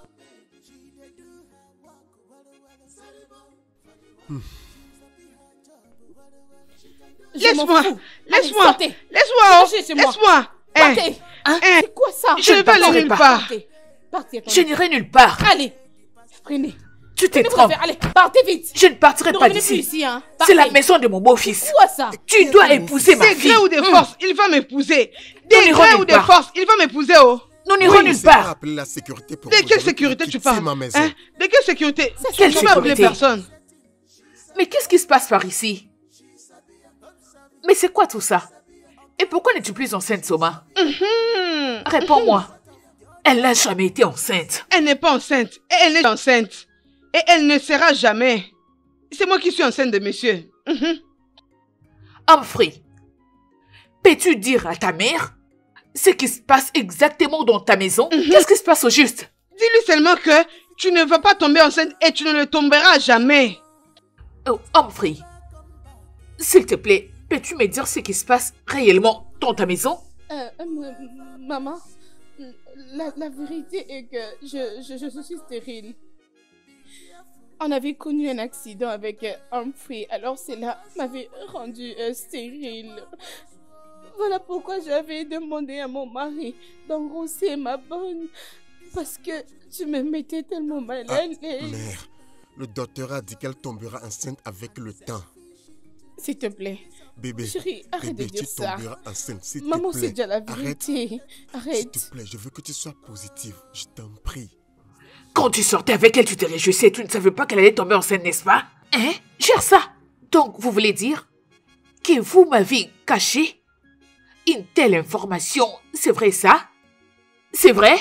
Je m'en Laisse-moi, fous. laisse-moi, Allez, sortez. laisse-moi, oh, Sortez chez moi. laisse-moi. Eh, Partez. Hein? eh, C'est quoi ça? je ne vais pas partirai aller nulle pas. part. Partez. Partez, attendez. Je n'irai nulle part. Allez. Prenez. Tu t'es Prenez vos trompé. affaires. Allez, partez vite. Je ne partirai Ne pas revenez plus d'ici. ici, hein. C'est la Partez. maison de mon beau-fils. C'est quoi ça? Tu dois épouser ma Des fille. gré ou des forces, il va m'épouser. Nous Des n'irons gré nulle ou des part. forces, il va m'épouser, oh. Nous n'irons Oui, nulle c'est pas part. appeler la sécurité pour De vous. quelle Je veux sécurité que tu quittes parles? ma maison. Hein? De quelle sécurité? Ça, Quelle Tu vas appeler sécurité? personne. Mais qu'est-ce qui se passe par ici? Mais c'est quoi tout ça? Et pourquoi n'es-tu plus enceinte, Soma? Hmm. Réponds-moi. Elle n'a jamais été enceinte. Elle n'est pas enceinte. Et elle est enceinte. Et elle ne sera jamais. C'est moi qui suis enceinte de monsieur. Mhm. Humphrey, peux-tu dire à ta mère ce qui se passe exactement dans ta maison? Qu'est-ce qui se passe au juste? Dis-lui seulement que tu ne vas pas tomber enceinte et tu ne le tomberas jamais. Oh, Humphrey, s'il te plaît, peux-tu me dire ce qui se passe réellement dans ta maison? Euh, euh, maman, la, la vérité est que je, je, je suis stérile. On avait connu un accident avec euh, Humphrey, alors cela m'avait rendue euh, stérile. Voilà pourquoi j'avais demandé à mon mari d'engrosser ma bonne. Parce que tu me mettais tellement mal à Ah, l'aise. mère, le docteur a dit qu'elle tombera enceinte avec le temps. S'il te plaît, Bébé, chérie, arrête bébé, de dire tu ça. tomberas enceinte, s'il te Maman, plaît. c'est déjà la Arrête. vérité. S'il Arrête. te plaît, je veux que tu sois positive. Je t'en prie. Quand tu sortais avec elle, tu te réjouissais, tu ne savais pas qu'elle allait tomber enceinte, n'est-ce pas? Hein? Gère ça. Donc, vous voulez dire que vous m'avez caché une telle information? C'est vrai ça? C'est vrai?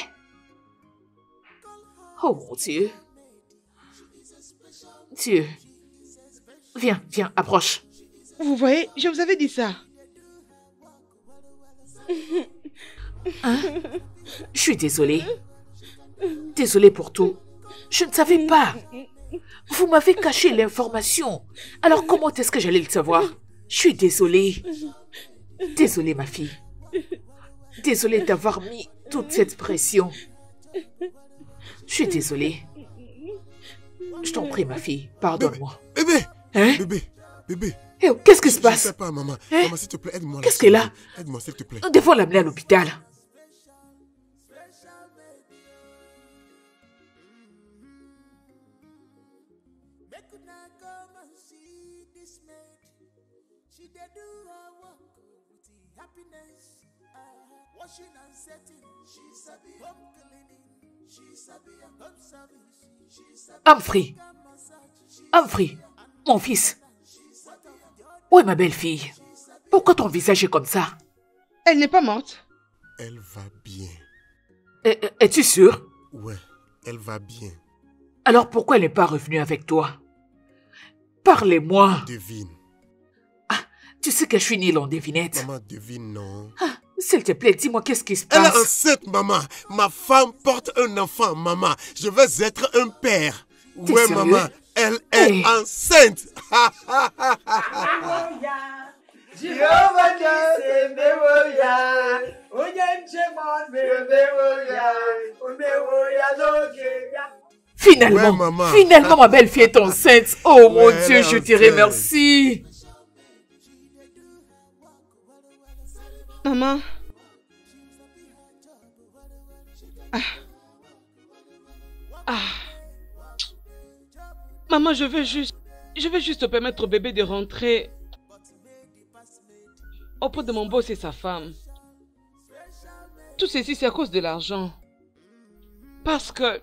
Oh mon Dieu. Dieu. Viens, viens, approche. Vous voyez, je vous avais dit ça. Je suis désolée. Désolée pour tout. Je ne savais pas. Vous m'avez caché l'information. Alors comment est-ce que j'allais le savoir? Je suis désolée. Désolée, ma fille. Désolée d'avoir mis toute cette pression. Je suis désolée. Je t'en prie, ma fille. Pardonne-moi. Bébé, Hein? bébé, bébé. Eh, qu'est-ce qui se Je ne passe? sais pas, maman. Hein? Maman, s'il te plaît, aide-moi. Qu'est-ce qu'elle a? Aide-moi, s'il te plaît. Nous devons l'amener à l'hôpital. Make una come and see this maid. She dey do her work with the happiness. Uh, washing and setting, she sabi. Home cleaning, she sabi. Home service, she sabi. Humphrey. Humphrey, mon fils. Où est ma belle-fille? Pourquoi ton visage est comme ça? Elle n'est pas morte. Elle va bien. Eh, eh, Es-tu sûr? Ouais, elle va bien. Alors pourquoi elle n'est pas revenue avec toi? Parlez-moi. Devine. Tu sais que je suis nulle en devinette. Maman, devine, non. Ah, s'il te plaît, dis-moi qu'est-ce qui se Elle est passe. enceinte, maman. Ma femme porte un enfant, maman. Je vais être un père. T'es Ouais, sérieux? maman. Elle est Hey. enceinte. Finalement, Ouais, maman. finalement, ma belle-fille est enceinte. Oh mon Ouais, elle Dieu, est je dirais enceinte. merci. Maman. Ah. Ah. Maman, je veux juste... Je veux juste permettre au bébé de rentrer auprès de mon boss et sa femme. Tout ceci, c'est à cause de l'argent. Parce que...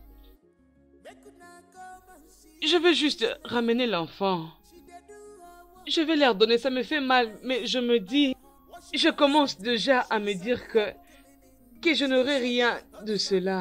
Je veux juste ramener l'enfant. Je vais leur donner, ça me fait mal, mais je me dis... Je commence déjà à me dire que... Que je n'aurai rien de cela.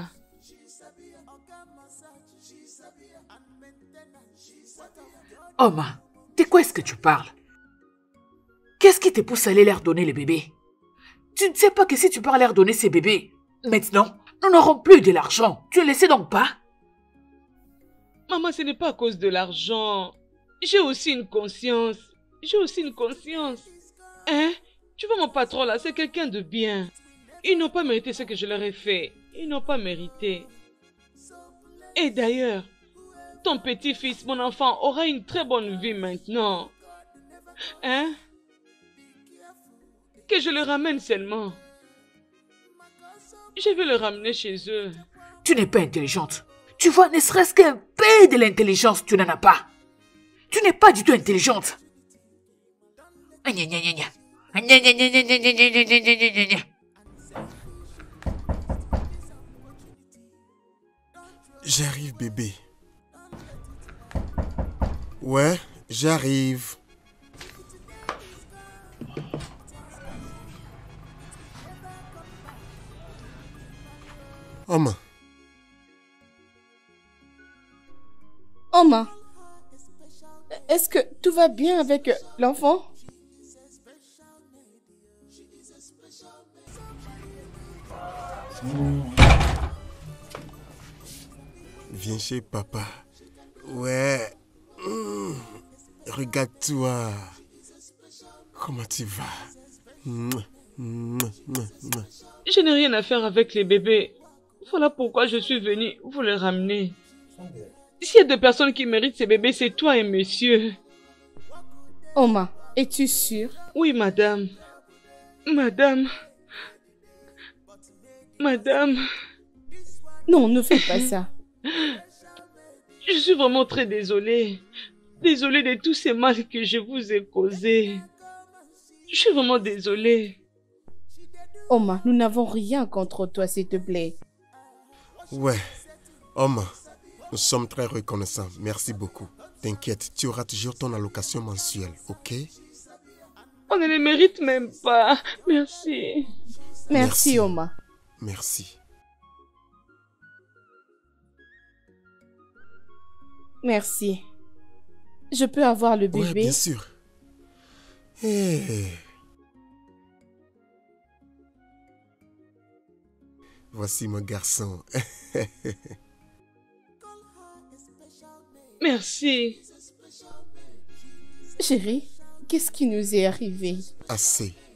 Oma, de quoi est-ce que tu parles? Qu'est-ce qui te pousse à aller leur donner les bébés? Tu ne sais pas que si tu pars leur donner ces bébés, maintenant, nous n'aurons plus de l'argent. Tu ne le sais donc pas? Maman, ce n'est pas à cause de l'argent. J'ai aussi une conscience. J'ai aussi une conscience. Hein? Tu vois mon patron là, c'est quelqu'un de bien. Ils n'ont pas mérité ce que je leur ai fait. Ils n'ont pas mérité. Et d'ailleurs, ton petit-fils, mon enfant, aura une très bonne vie maintenant. Hein? Que je le ramène seulement. Je vais le ramener chez eux. Tu n'es pas intelligente. Tu vois, ne serait-ce qu'un peu de l'intelligence, tu n'en as pas. Tu n'es pas du tout intelligente. Gna, gna, gna, gna. Gna, gna, gna, gna, gna, gna, gna, gna, gna, gna, gna. J'arrive, bébé. Ouais, j'arrive. Maman. Oma, est-ce que tout va bien avec l'enfant? Viens chez papa. Ouais. Mmh. Regarde-toi. Comment tu vas? Mouah, mouah, mouah, mouah. Je n'ai rien à faire avec les bébés. Voilà pourquoi je suis venue vous les ramener. S'il y a deux personnes qui méritent ces bébés, c'est toi et monsieur. Oma, es-tu sûre? Oui, madame. Madame. Madame. Non, ne fais pas ça. Je suis vraiment très désolée. Désolée de tous ces mal que je vous ai causés. Je suis vraiment désolée. Oma, nous n'avons rien contre toi, s'il te plaît. Ouais. Oma, nous sommes très reconnaissants. Merci beaucoup. T'inquiète, tu auras toujours ton allocation mensuelle, ok? On ne les mérite même pas. Merci. Merci, Merci. Oma. Merci. Merci. Je peux avoir le Ouais, bébé? bien sûr. Hey. Voici mon garçon. Merci. Chérie, qu'est-ce qui nous est arrivé? Assez.